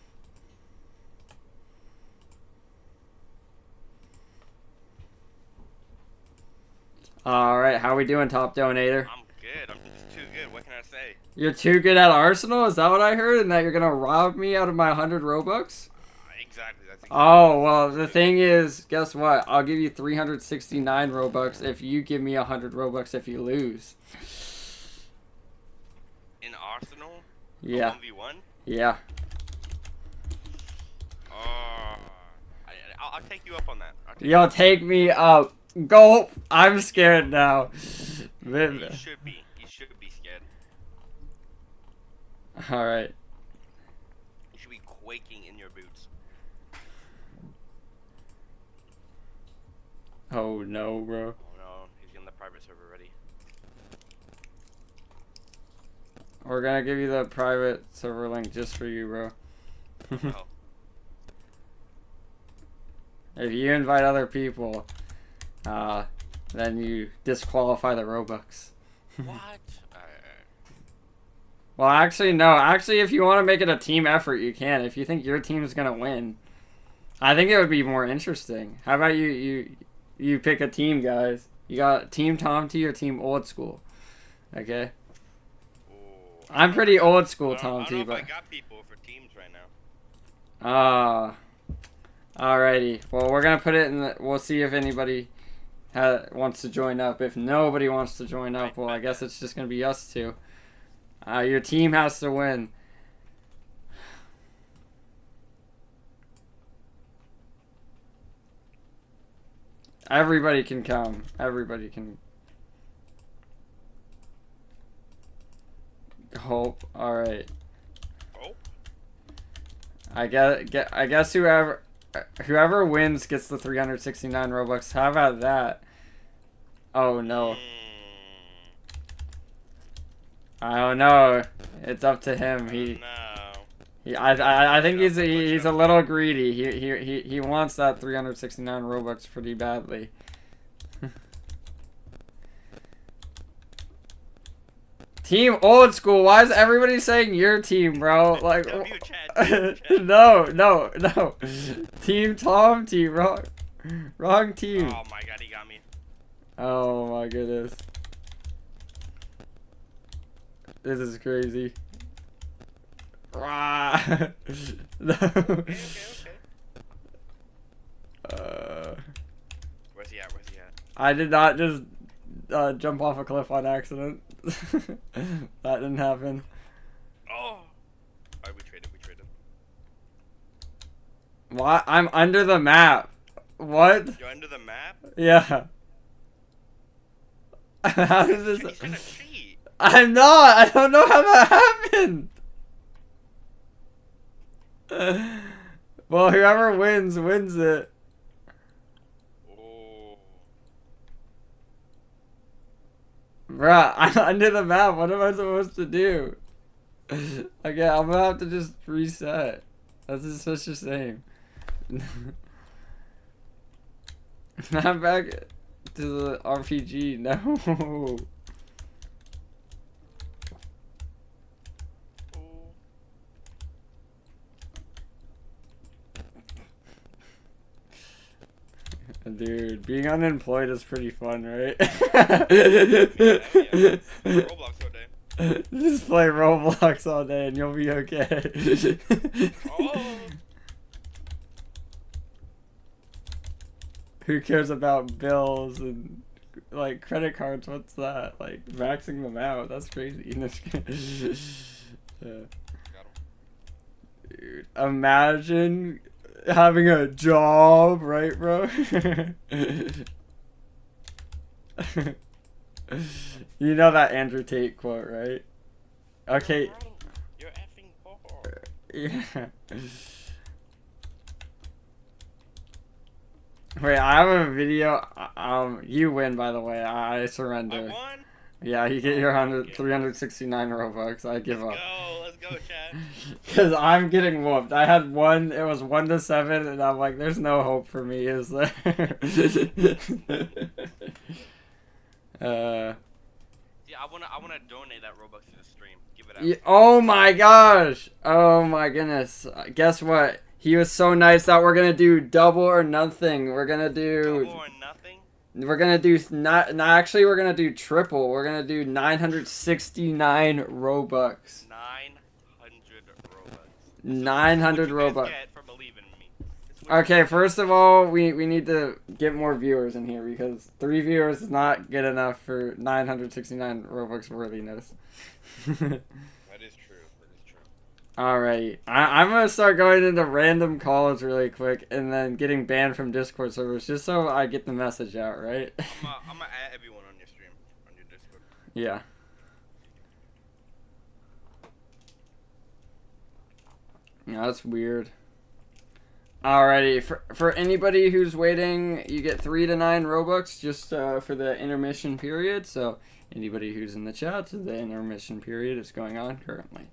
Alright, how we doing, top donator? I'm good. I'm just too good. What can I say? You're too good at Arsenal? Is that what I heard? And that you're gonna rob me out of my one hundred Robux? Uh, exactly. That's exactly Oh, well, the thing is, guess what? I'll give you three hundred sixty-nine Robux if you give me one hundred Robux if you lose. In Arsenal? Yeah. one v one? Yeah. Uh, I, I'll, I'll take you up on that. I'll take You'll take me up. Go. I'm scared now. You should be. You should be scared. Alright. You should be quaking in your boots. Oh no, bro. Oh no, he's getting the private server ready. We're gonna give you the private server link just for you, bro. Oh. If you invite other people, uh, then you disqualify the Robux. What? Uh, Well, actually, no. Actually, if you want to make it a team effort, you can. If you think your team's gonna win, I think it would be more interesting. How about you? You you pick a team, guys. You got Team Tom T or Team Old School. Okay. ooh, I'm pretty old school, I don't, Tom I don't T, know but. if I got people for teams right now. Ah. Alrighty. Well, we're gonna put it in the. We'll see if anybody ha wants to join up. If nobody wants to join up, well, I guess it's just gonna be us two. Uh, your team has to win. Everybody can come. Everybody can. Hope. All right. Oh. I guess. Get. I guess whoever. Whoever wins gets the three hundred sixty-nine Robux. How about that? Oh no. Mm. I don't know. It's up to him. He. No. He, I, I, I think he's a, he, he's a little greedy. He, he, he, he wants that three hundred sixty-nine Robux pretty badly. Team Old School. Why is everybody saying your team, bro? Like, W chat, W chat. no, no, no. Team Tom T. Wrong, wrong team. Oh my god, he got me. Oh my goodness. This is crazy. Rah. No. Okay, okay, okay. Uh, Where's he at? Where's he at? I did not just uh, jump off a cliff on accident. That didn't happen. Oh! Alright, we traded, we traded. What? I'm under the map. What? You're under the map? Yeah. How did He's this? gonna cheat. I'm not. I don't know how that happened. Well, whoever wins wins it. Oh. Bruh, I'm under the map. What am I supposed to do? Okay, I'm gonna have to just reset. That's just such a shame. I'm back to the R P G. No. Dude, being unemployed is pretty fun, right? Yeah, yeah. Roblox all day. Just play Roblox all day and you'll be okay. Oh. Who cares about bills and like credit cards? What's that? Like maxing them out? That's crazy. Yeah. Dude, imagine having a job, right, bro? You know that Andrew Tate quote, right? Okay. You're effing poor. Yeah. Wait, I have a video. Um, you win, by the way. I surrender. I won? Yeah, you get your one hundred, three hundred sixty-nine Robux. I give Let's up. go, let's go, Chad. Because I'm getting whooped. I had one, it was one to seven, and I'm like, there's no hope for me, is there? uh, Yeah, I wanna, I wanna donate that Robux to the stream. Give it out. yeah, oh my gosh! Oh my goodness. Guess what? He was so nice that we're gonna do double or nothing. We're gonna do... Double or nothing? We're gonna do not, not actually we're gonna do triple. We're gonna do nine hundred sixty-nine Robux. nine hundred Robux. nine hundred What you guys Robux. get for believing in me. It's what you Okay, guys first of all, we we need to get more viewers in here because three viewers is not good enough for nine hundred sixty-nine Robux worthiness. That is true. That is true. Alright, I, I'm gonna start going into random calls really quick and then getting banned from Discord servers just so I get the message out, right? I'm gonna I'm gonna add everyone on your stream, on your Discord. Yeah. Yeah, that's weird. Alrighty, for for anybody who's waiting, you get three to nine Robux just uh, for the intermission period. So anybody who's in the chat, the intermission period is going on currently.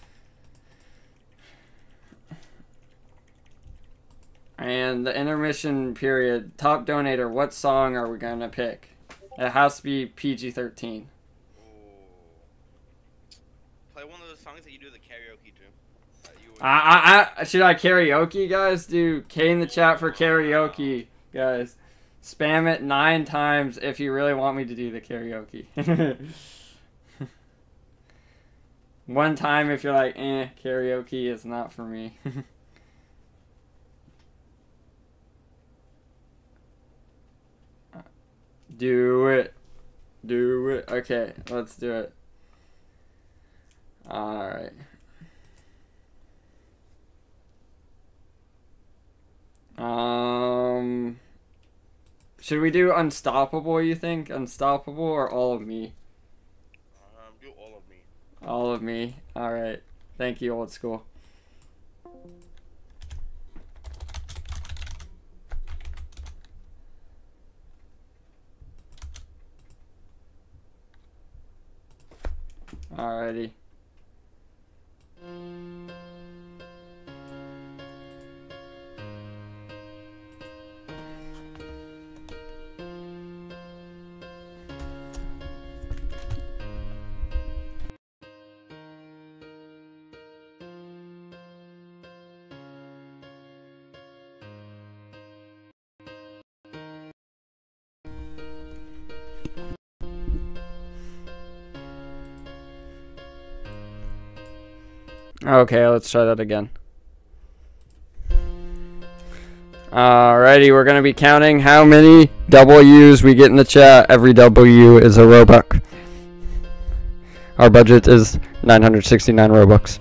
And the intermission period, top donator, what song are we gonna pick? It has to be P G thirteen. Play one of those songs that you do the karaoke to. That you would- I, I, I, should I karaoke, guys? Do K in the chat for karaoke, guys. Spam it nine times if you really want me to do the karaoke. One time if you're like, eh, karaoke is not for me. Do it. Do it. Okay, let's do it. Alright. Um, should we do Unstoppable, you think? Unstoppable or All of Me? Um, do all of me. All of Me. Alright. Thank you, old school. Alrighty. Okay, let's try that again. Alrighty, we're going to be counting how many W's we get in the chat. Every W is a Robux. Our budget is nine hundred sixty-nine Robux.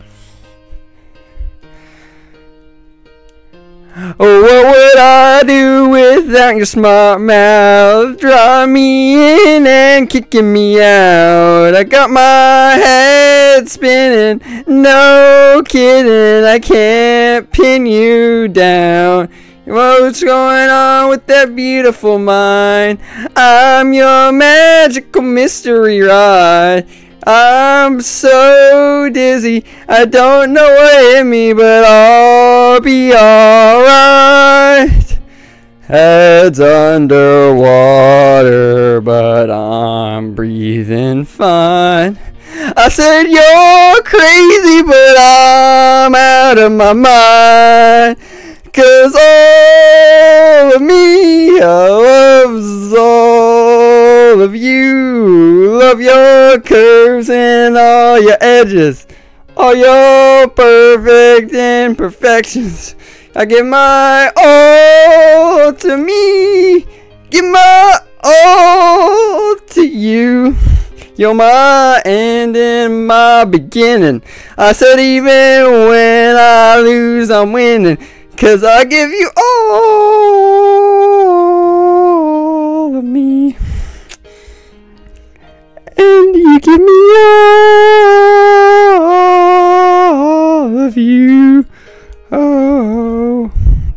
Oh, what would I do without your smart mouth? Draw me in and kicking me out. I got my head spinning. No kidding, I can't pin you down. What's going on with that beautiful mind? I'm your magical mystery ride. I'm so dizzy, I don't know what hit me, but I'll be alright. Head's underwater, but I'm breathing fine. I said you're crazy, but I'm out of my mind. Cause all of me loves all of you. Love your curves and all your edges, all your perfect imperfections. I give my all to me, give my all to you. You're my end and my beginning. I said even when I lose, I'm winning. Cause I give you all of me, and you give me all of you. Oh,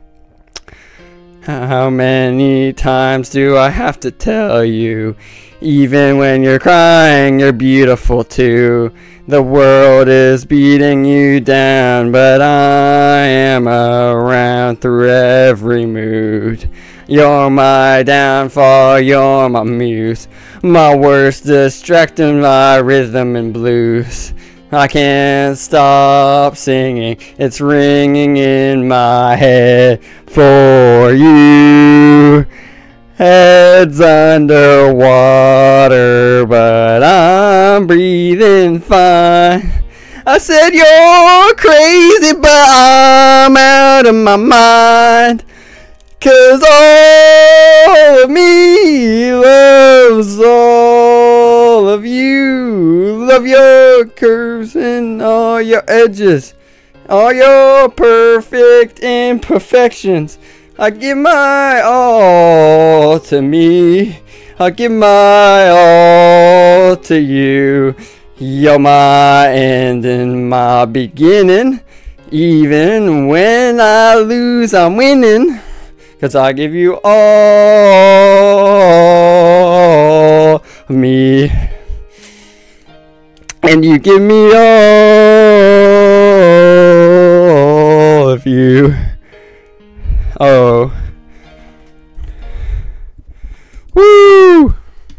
how many times do I have to tell you? Even when you're crying, you're beautiful too. The world is beating you down, but I am around through every mood. You're my downfall, you're my muse, my worst distracting, my rhythm and blues. I can't stop singing, it's ringing in my head for you. Head's underwater, but I'm breathing fine. I said you're crazy, but I'm out of my mind. Cause all of me loves all of you. Love your curves and all your edges, all your perfect imperfections. I give my all to me, I give my all to you. You're my end and my beginning. Even when I lose, I'm winning. Cause I give you all of me, and you give me all of you. Oh. Woo!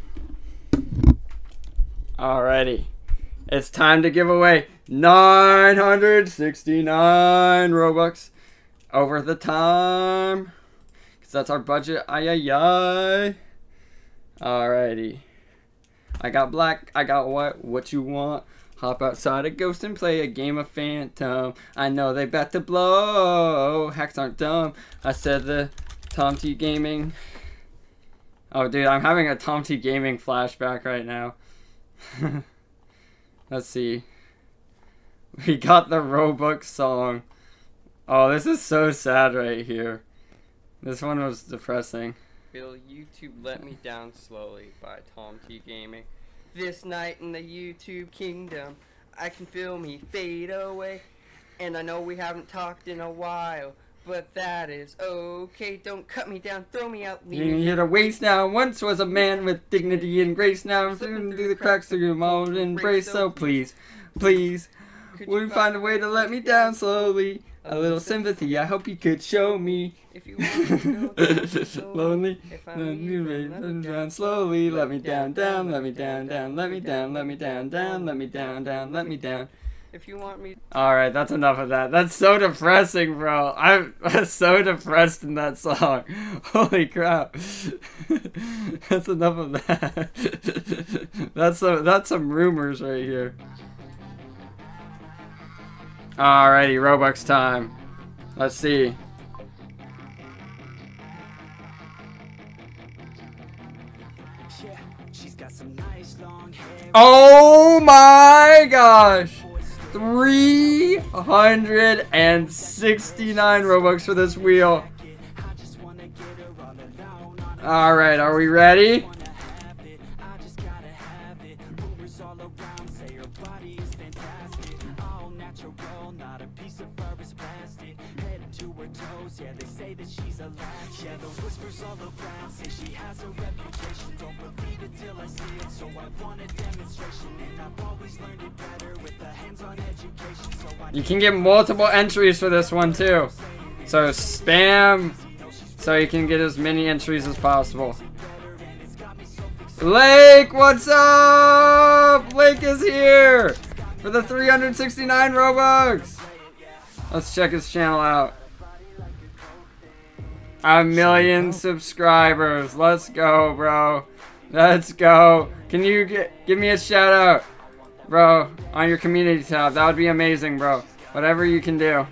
Alrighty. It's time to give away nine hundred sixty-nine Robux over the time. Because that's our budget. Ay, ay, ay. Alrighty. I got black. I got white. What you want? Hop outside a ghost and play a game of Phantom. I know they bet to blow. Hacks aren't dumb. I said the Tom T Gaming. Oh, dude, I'm having a Tom T Gaming flashback right now. Let's see. We got the Robux song. Oh, this is so sad right here. This one was depressing. Will YouTube Let Me Down Slowly by Tom T Gaming. This night in the YouTube kingdom, I can feel me fade away. And I know we haven't talked in a while, but that is okay. Don't cut me down, throw me out, leave You me hit a waste now. Once was a man with dignity and grace. Now I'm slipping through the cracks through your mold embrace. So please, please, will you find a way to let me down slowly? A little sympathy, I hope you could show me. If you want to go so lonely, if let I'm me down, down slowly. Let me down, down, let me down, down, let me down, let me down, down, let me down, down, let me down. If you want me. Alright, that's enough of that. That's so depressing, bro. I'm so depressed in that song. Holy crap. That's enough of that. That's some, that's some rumors right here. Alrighty, Robux time. Let's see. Oh my gosh! three hundred sixty-nine Robux for this wheel. Alright, are we ready? to her toes. Yeah, they say that she's a latch. Yeah, the whispers all around say she has a reputation. Don't believe it till I see it, so I want a demonstration. And I've always learned it better with a hands-on education. So I You can get multiple entries for this one too. So spam so you can get as many entries as possible. Lake, what's up? Lake is here for the three hundred sixty-nine Robux. Let's check his channel out. A million subscribers. Let's go, bro. Let's go. Can you get, give me a shout out, bro, on your community tab? That would be amazing, bro. Whatever you can do.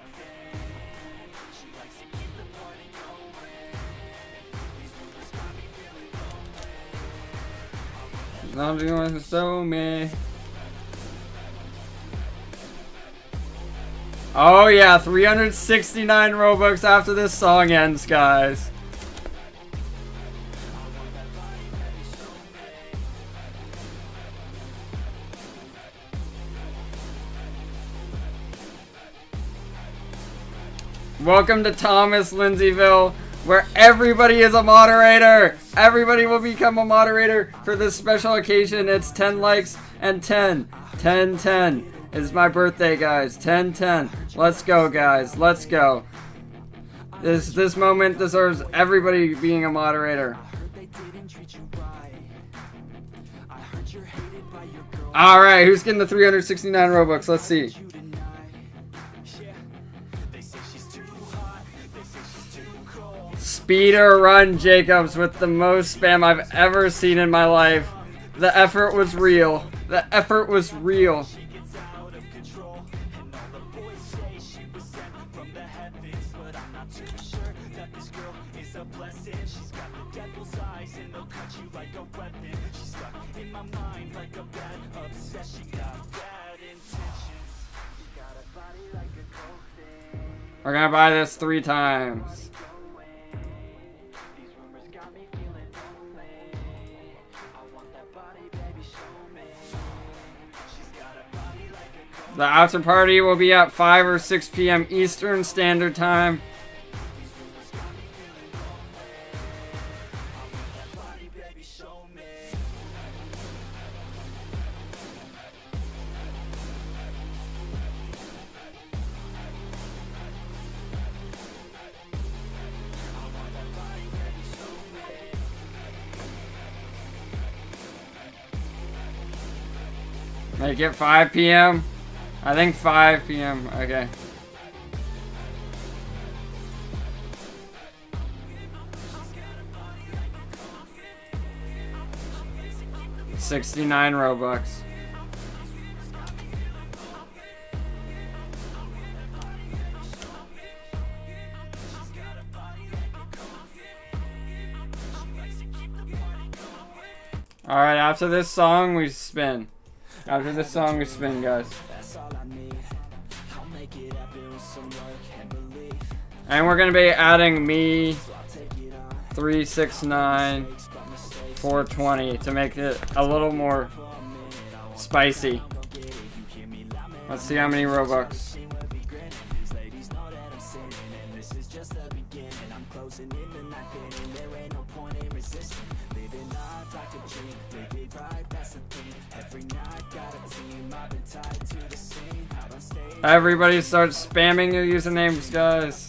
Not doing so me. Oh yeah, three hundred sixty-nine Robux after this song ends, guys. Welcome to Thomas Lindseyville, where everybody is a moderator. Everybody will become a moderator for this special occasion. It's ten likes and ten. ten ten. It's my birthday, guys. ten ten. Let's go, guys. Let's go. This this moment deserves everybody being a moderator. Alright, who's getting the three hundred sixty-nine Robux? Let's see. Speeder Run Jacobs with the most spam I've ever seen in my life. The effort was real. The effort was real. We're gonna buy this three times. The after party will be at five or six P M Eastern Standard Time. Make it five P M I think five P M Okay. sixty-nine Robux. Alright, after this song we spin. After this song we spin, guys. And we're gonna be adding me three six nine four twenty to make it a little more spicy. Let's see how many Robux. Everybody start spamming your usernames, guys.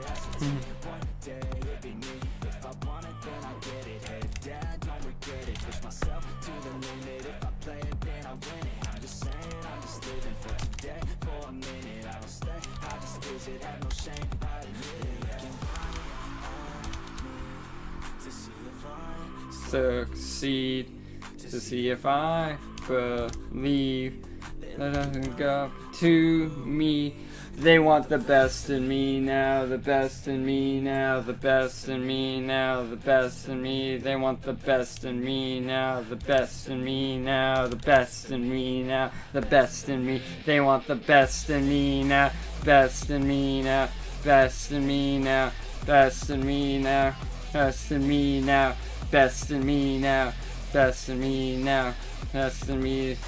Succeed to see if I believe that doesn't go to me. They want the best in me now, the best in me now, the best in me now, the best in me. They want the best in me now, the best in me now, the best in me now, the best in me. They want the best in me now, best in me now, best in me now, best in me now, best in me now, best in me now, best in me now, best in me.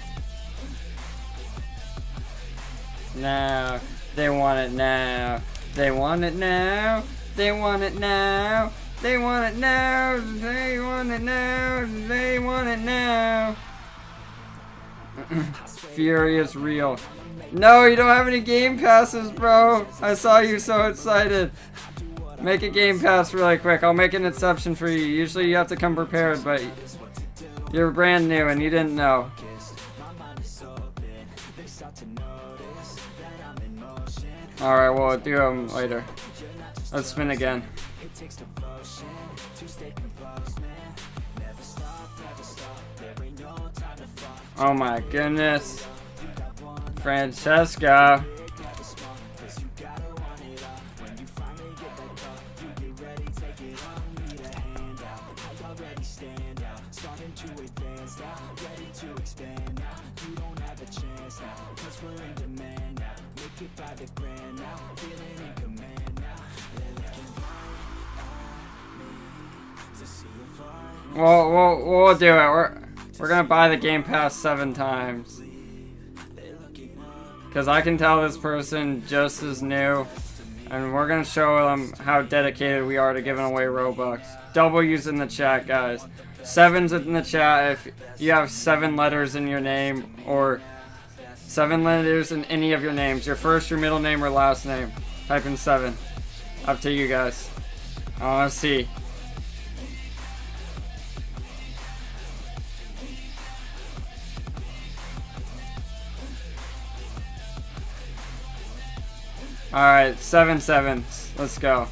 Now, they want it now. They want it now. They want it now. They want it now. They want it now. They want it now. Fury is real. No, you don't have any game passes, bro. I saw you so excited. Make a game pass really quick. I'll make an exception for you. Usually you have to come prepared, but you're brand new and you didn't know. Alright, we'll do them later. Let's spin again. Oh my goodness. Francesca. We'll, we'll, we'll do it. We're, we're gonna buy the Game Pass seven times. Because I can tell this person just is new. And we're gonna show them how dedicated we are to giving away Robux. W's in the chat, guys. Sevens in the chat if you have seven letters in your name. Or seven letters in any of your names. Your first, your middle name, or last name. Type in seven. Up to you guys. I wanna see. Alright, seven sevens. Let's go.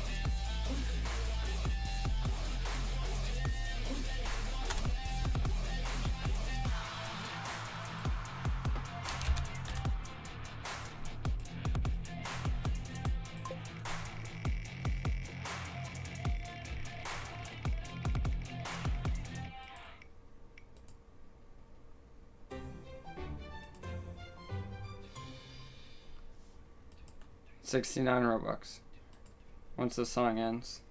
sixty-nine Robux. Once the song ends.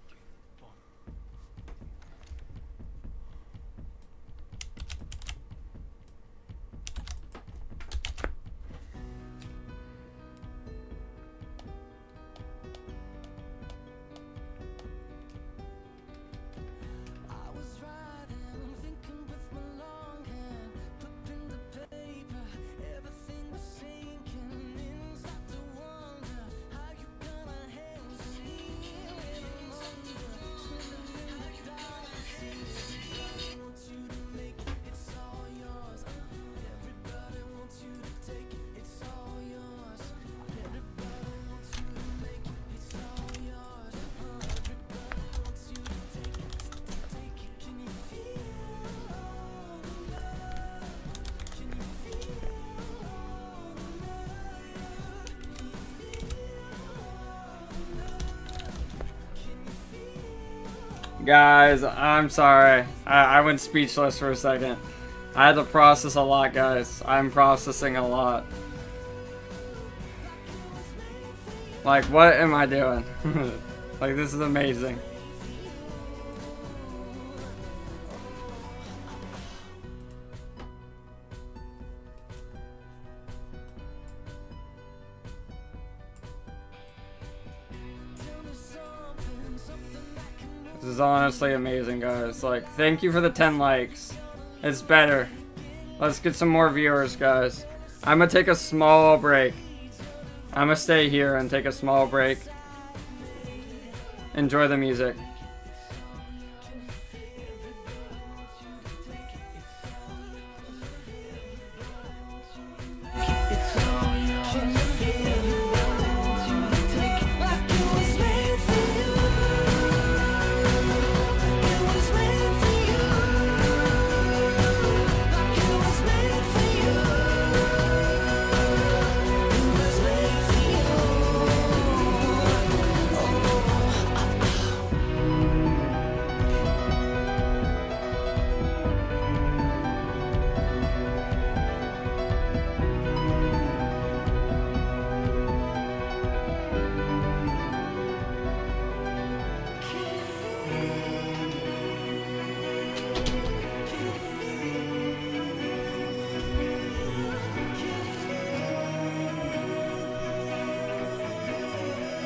Guys, I'm sorry. I, I went speechless for a second. I had to process a lot, guys. I'm processing a lot. Like, what am I doing? Like, this is amazing. This is honestly amazing, guys. Like, thank you for the ten likes. It's better. Let's get some more viewers, guys. I'm gonna take a small break. I'm gonna stay here and take a small break. Enjoy the music.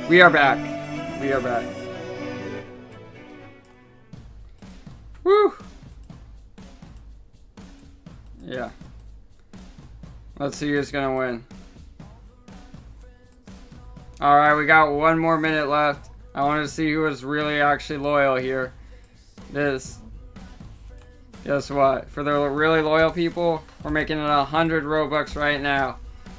We are back. We are back. Woo! Yeah. Let's see who's gonna win. Alright, we got one more minute left. I want to see who is really actually loyal here. This. Guess what? For the really loyal people, we're making it a hundred Robux right now.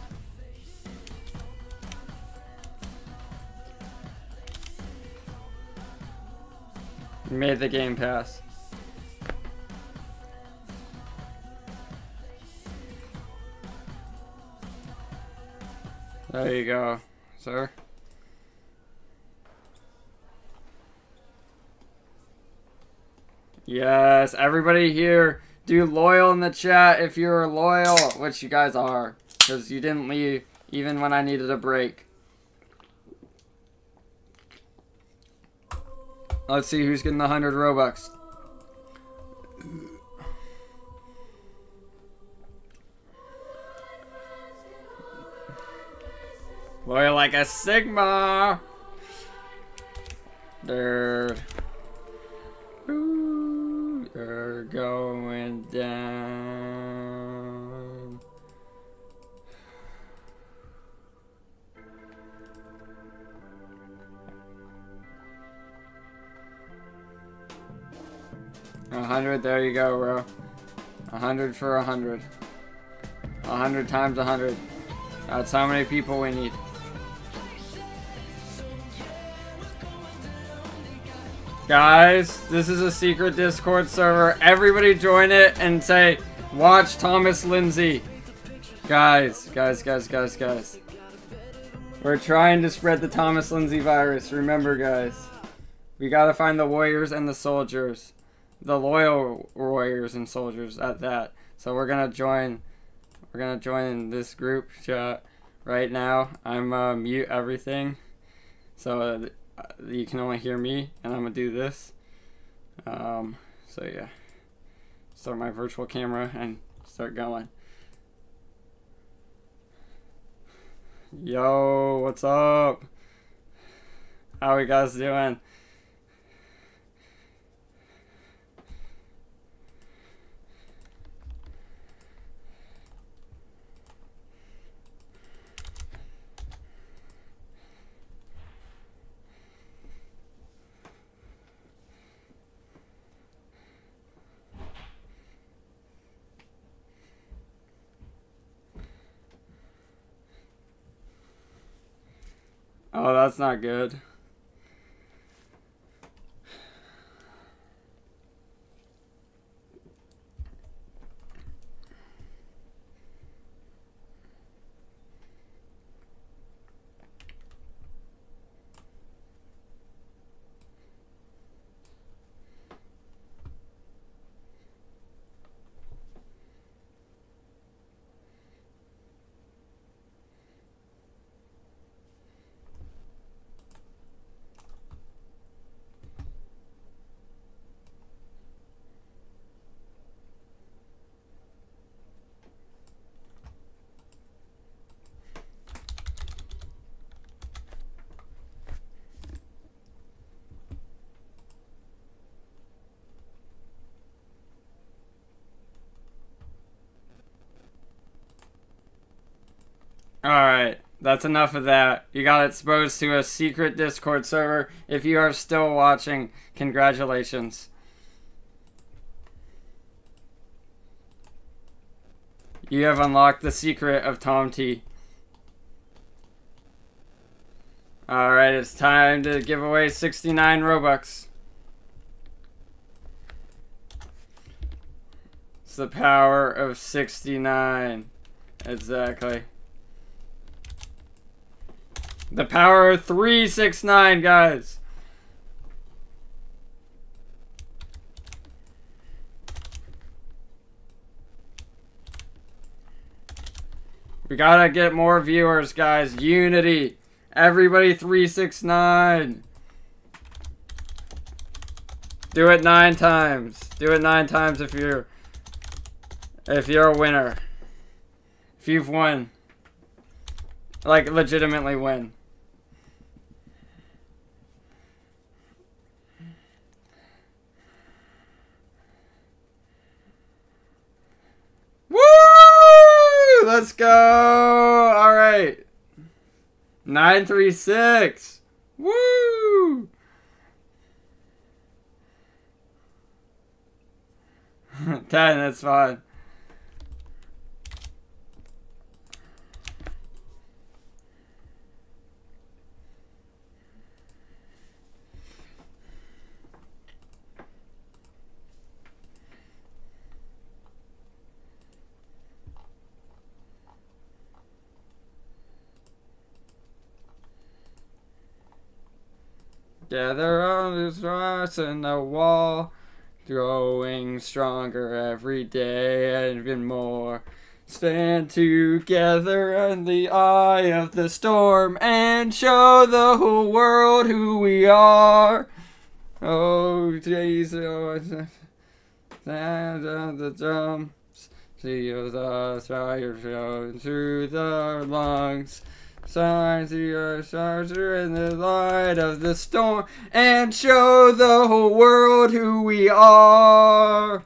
We made the game pass. There you go, sir. Yes, everybody here, do loyal in the chat if you're loyal, which you guys are, because you didn't leave even when I needed a break. Let's see who's getting the one hundred Robux. Loyal like a Sigma. Dude. Ooh, they're going down. A hundred, there you go, bro. A hundred for a hundred. A hundred times a hundred. That's how many people we need. Guys, this is a secret Discord server. Everybody join it and say, watch Thomas Lindsey. Guys, guys, guys, guys, guys. We're trying to spread the Thomas Lindsey virus. Remember, guys. We gotta find the warriors and the soldiers. The loyal warriors and soldiers at that. So we're gonna join, we're gonna join this group chat right now. I'm uh, mute everything. So uh, you can only hear me, and I'm gonna do this. Um, so yeah, start my virtual camera and start going. Yo, what's up? How you guys doing? Oh, that's not good. Alright, that's enough of that. You got exposed to a secret Discord server. If you are still watching, congratulations. You have unlocked the secret of Tom T. Alright, it's time to give away sixty-nine Robux. It's the power of sixty-nine. Exactly. The power of three six nine, guys. We gotta get more viewers, guys. Unity. Everybody three six nine. Do it nine times. Do it nine times if you're if you're a winner. If you've won. Like legitimately win. let's go. All right. nine three six. Woo! ten, that's fine. Gather on the rocks and the wall, growing stronger every day and even more. Stand together in the eye of the storm and show the whole world who we are. Oh, Jesus, stand on the drums, see the fire show through the lungs. Sign to your charger in the light of the storm and show the whole world who we are.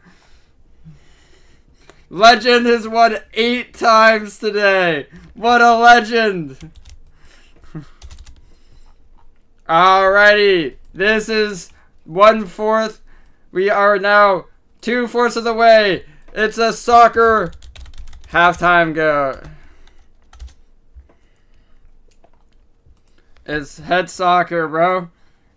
Legend has won eight times today. What a legend. Alrighty. This is one fourth. We are now two fourths of the way. It's a soccer halftime go. It's head soccer, bro.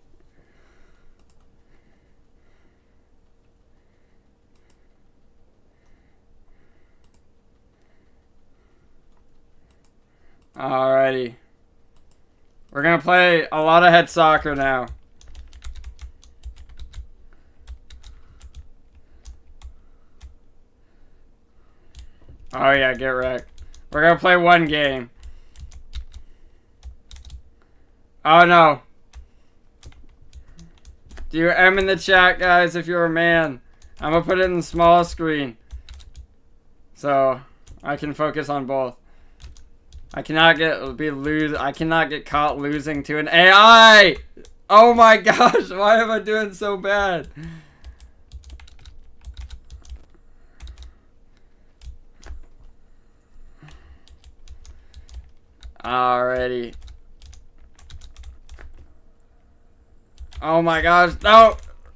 Alrighty. We're gonna play a lot of head soccer now. Oh yeah, get wrecked. We're gonna play one game. Oh no. Do you M in the chat, guys, if you're a man? I'm gonna put it in the small screen so I can focus on both. I cannot get be lose I cannot get caught losing to an A I. Oh my gosh, why am I doing so bad? Alrighty. Oh my gosh, no!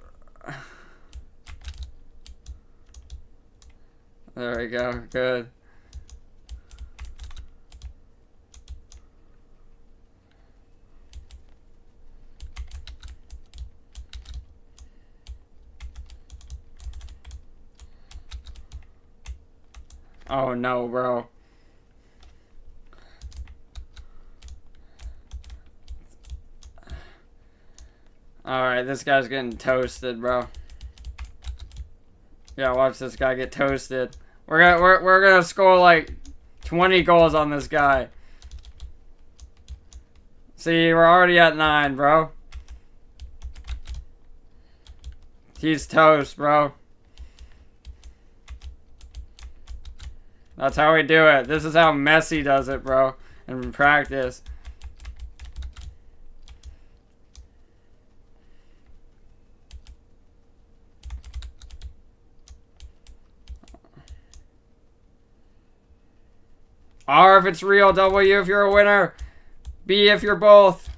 There we go, good. Oh no, bro. Alright, this guy's getting toasted, bro. Yeah, watch this guy get toasted. We're gonna we're we're gonna score like twenty goals on this guy. See, we're already at nine, bro. He's toast, bro. That's how we do it. This is how Messi does it, bro. In practice. R if it's real, W if you're a winner, B if you're both.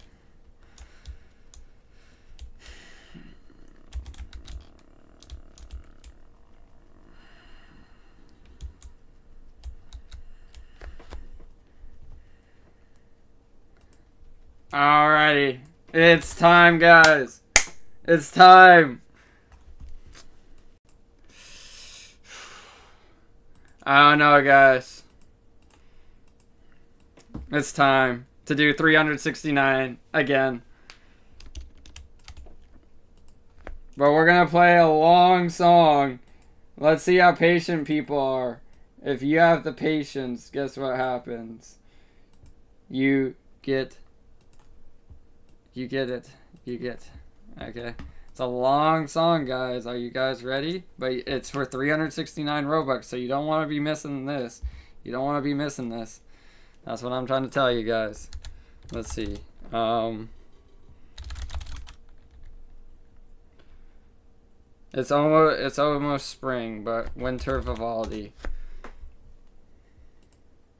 Alrighty, it's time, guys. It's time. I don't know, guys. It's time to do three hundred sixty-nine again. But we're going to play a long song. Let's see how patient people are. If you have the patience, guess what happens? You get... You get it. You get... Okay. It's a long song, guys. Are you guys ready? But it's for three hundred sixty-nine Robux, so you don't want to be missing this. You don't want to be missing this. That's what I'm trying to tell you guys. Let's see. Um, it's almost it's almost spring, but winter Vivaldi.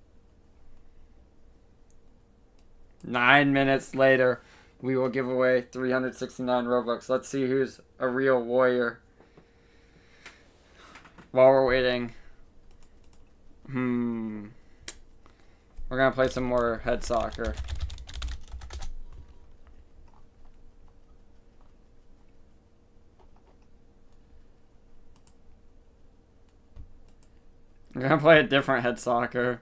Nine minutes later, we will give away three hundred sixty-nine Robux. Let's see who's a real warrior. While we're waiting. Hmm. We're gonna play some more head soccer. I'm gonna play a different head soccer.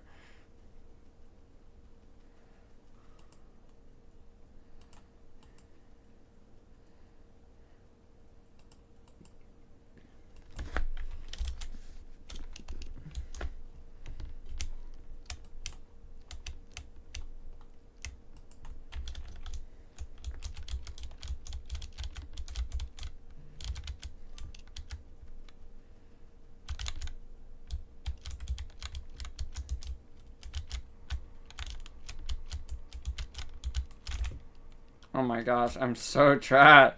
Oh my gosh, I'm so trash.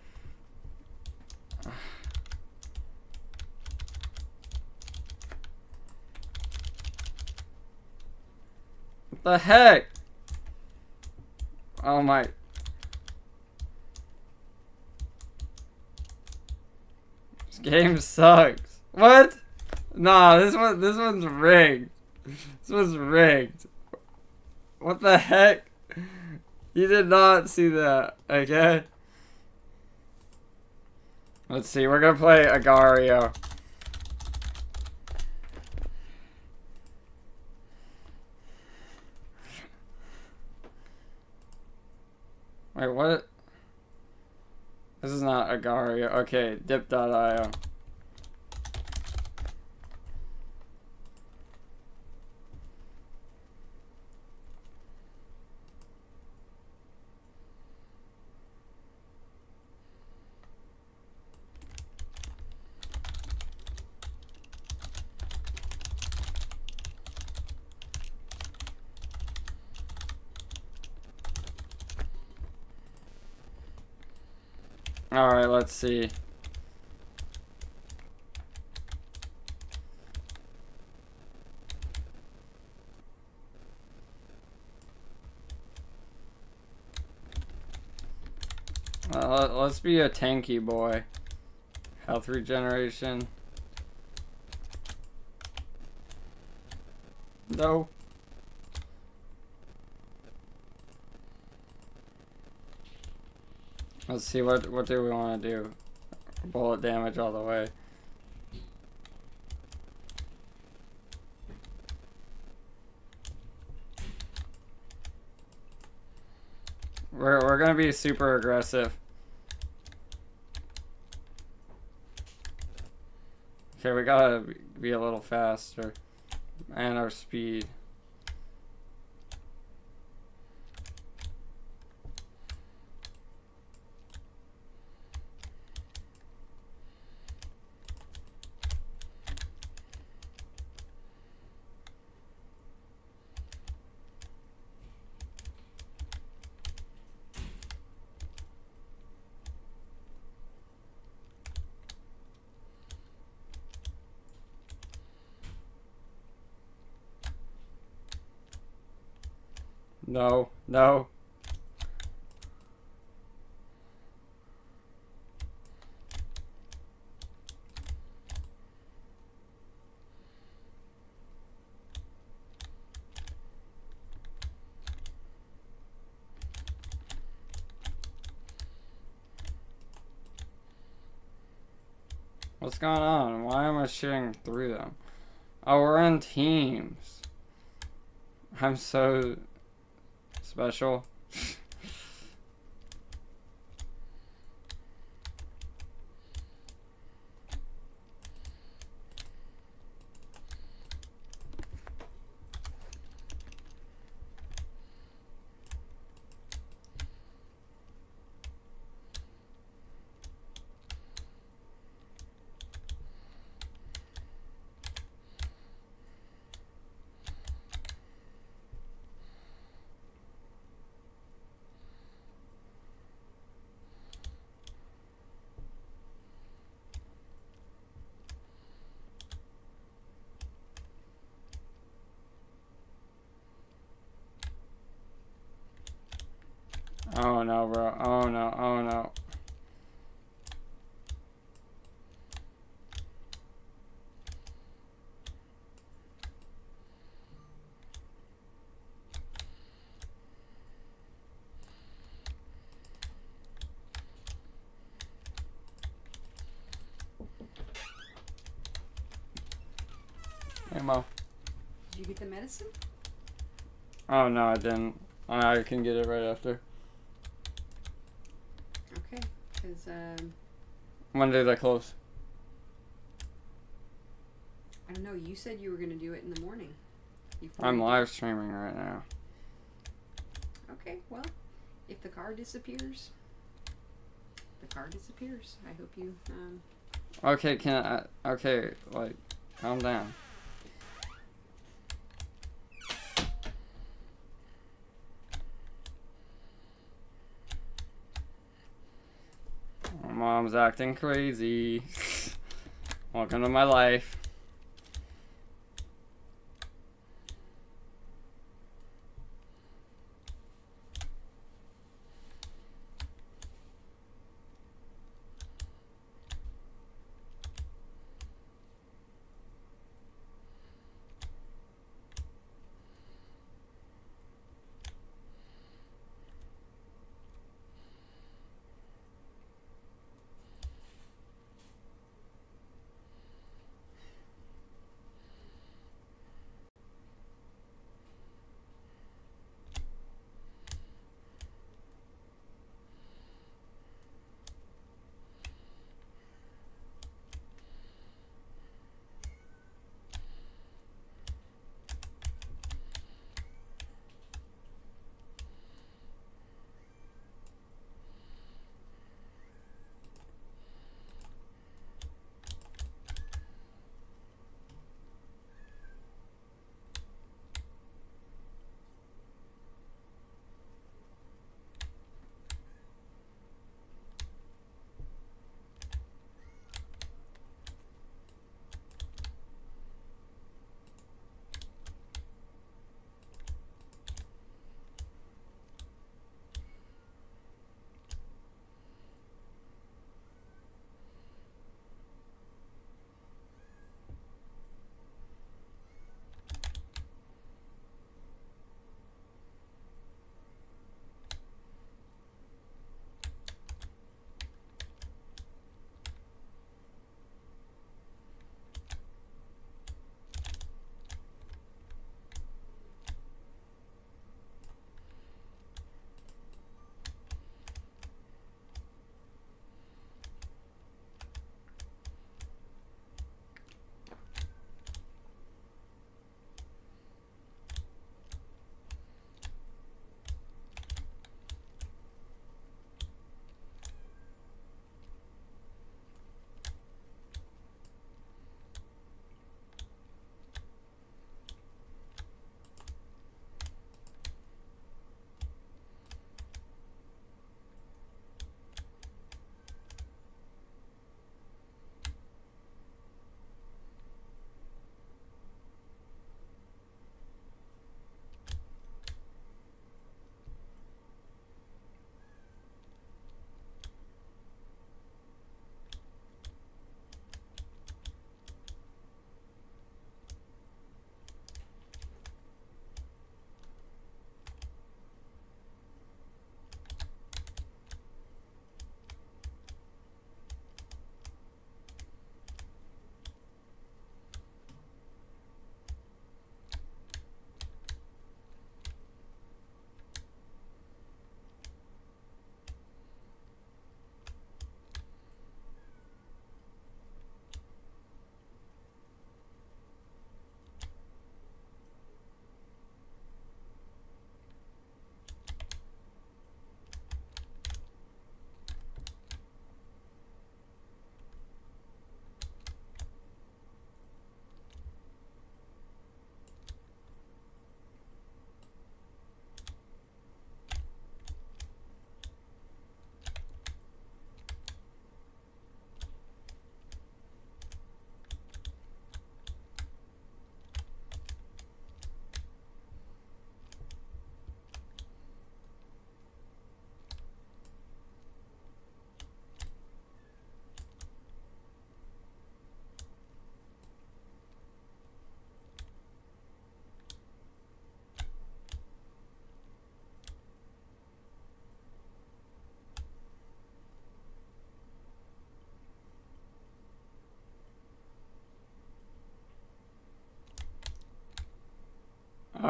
What the heck? Oh my. This game sucks. What? Nah, this one this one's rigged. This one's rigged. What the heck? You did not see that, okay? Let's see, we're gonna play Agario. Wait, what? This is not Agario. Okay, dip dot i o. Alright, let's see. Uh, let's be a tanky boy. Health regeneration. No. Let's see, what what do we want to do? Bullet damage all the way. We're we're gonna be super aggressive. Okay, we gotta be a little faster, and our speed. No, no. What's going on? Why am I shooting through them? Oh, we're in teams. I'm so special. Oh no, bro. Oh no. Oh no. Hey, Mo. Did you get the medicine? Oh no, I didn't. I can get it right after. Okay, because um, When do they close? I don't know. You said you were gonna do it in the morning. before I'm you live streaming right now. did- Okay, well, if the car disappears, the car disappears. I hope you. Um, Okay, can I? Okay, like, calm down. My mom's acting crazy. Welcome to my life.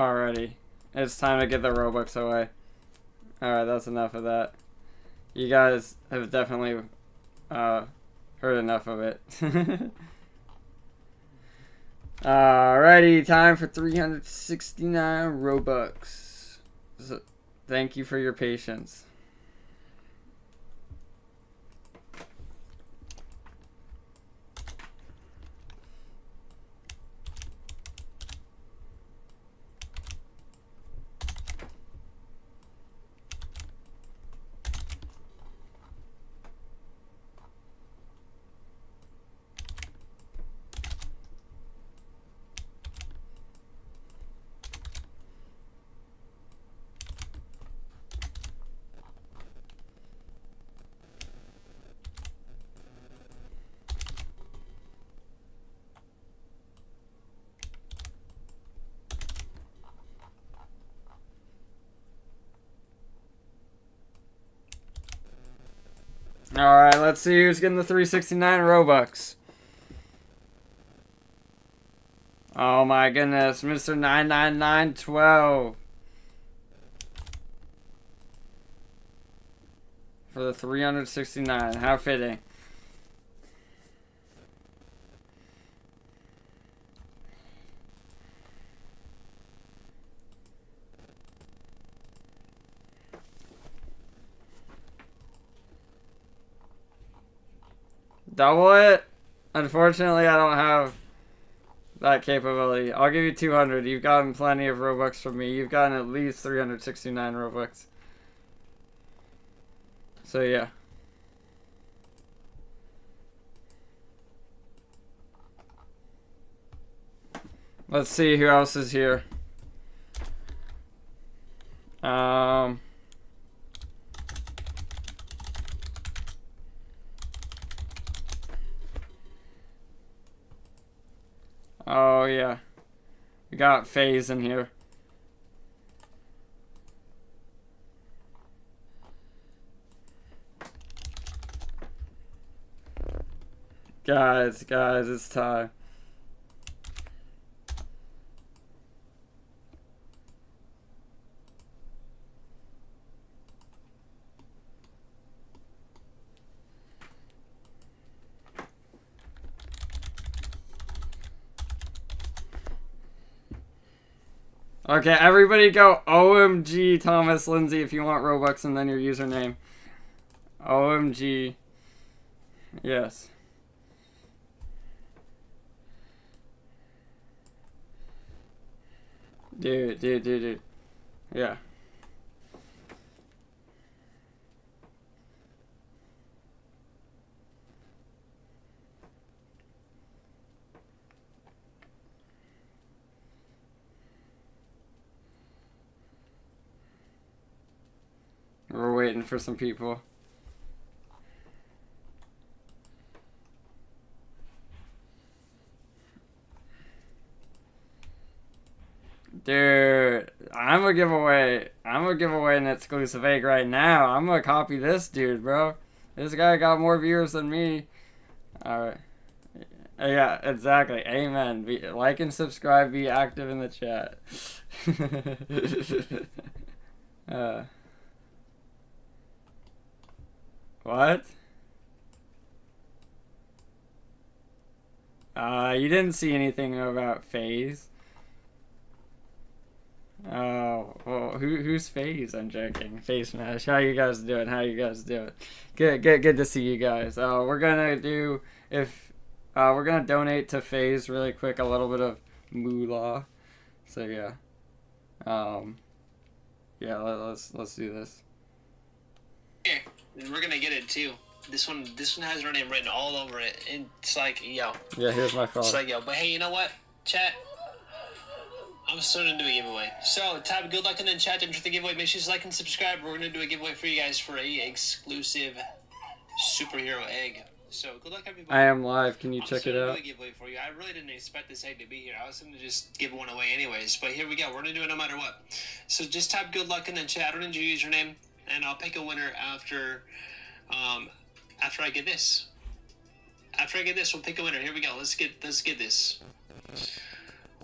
Alrighty. It's time to get the Robux away. Alright, that's enough of that. You guys have definitely uh, heard enough of it. Alrighty, time for three hundred sixty-nine Robux. So, thank you for your patience. Alright, let's see who's getting the three sixty-nine Robux. Oh my goodness, Mister nine nine nine twelve. For the three hundred sixty-nine, how fitting. Double it? Unfortunately, I don't have that capability. I'll give you two hundred. You've gotten plenty of Robux from me. You've gotten at least three hundred sixty-nine Robux. So, yeah. Let's see who else is here. Um... Oh, yeah. We got FaZe in here. Guys, guys, it's time. Okay, everybody go O M G Thomas Lindsey if you want Robux and then your username. O M G. Yes. Dude, dude, dude, dude. Yeah. We're waiting for some people. Dude, I'm gonna give away, I'm gonna give away an exclusive egg right now. I'm gonna copy this dude, bro. This guy got more viewers than me. Alright. Yeah, exactly. Amen. Be, like and subscribe, be active in the chat. uh... What? Uh, you didn't see anything about FaZe. Oh, well, who who's FaZe? I'm joking. FaZe Smash. How you guys doing? How you guys doing? Good, good, good to see you guys. Uh, we're gonna do if uh we're gonna donate to FaZe really quick a little bit of moolah. So yeah, um, yeah. Let, let's let's do this. Here, we're gonna get it too. This one, this one has her name written all over it. And it's like, yo. Yeah, here's my phone. It's like, yo. But hey, you know what? Chat. I'm starting to do a giveaway. So, type good luck in the chat to enter the giveaway. Make sure you like and subscribe. We're gonna do a giveaway for you guys for a exclusive superhero egg. So, good luck, everybody. I am live. Can you I'm check it out? Do a giveaway for you. I really didn't expect this egg to be here. I was gonna just give one away anyways. But here we go. We're gonna do it no matter what. So, just type good luck in the chat. Enter your username, and I'll pick a winner after. Um, after I get this. After I get this, we'll pick a winner. Here we go. Let's get let's get this.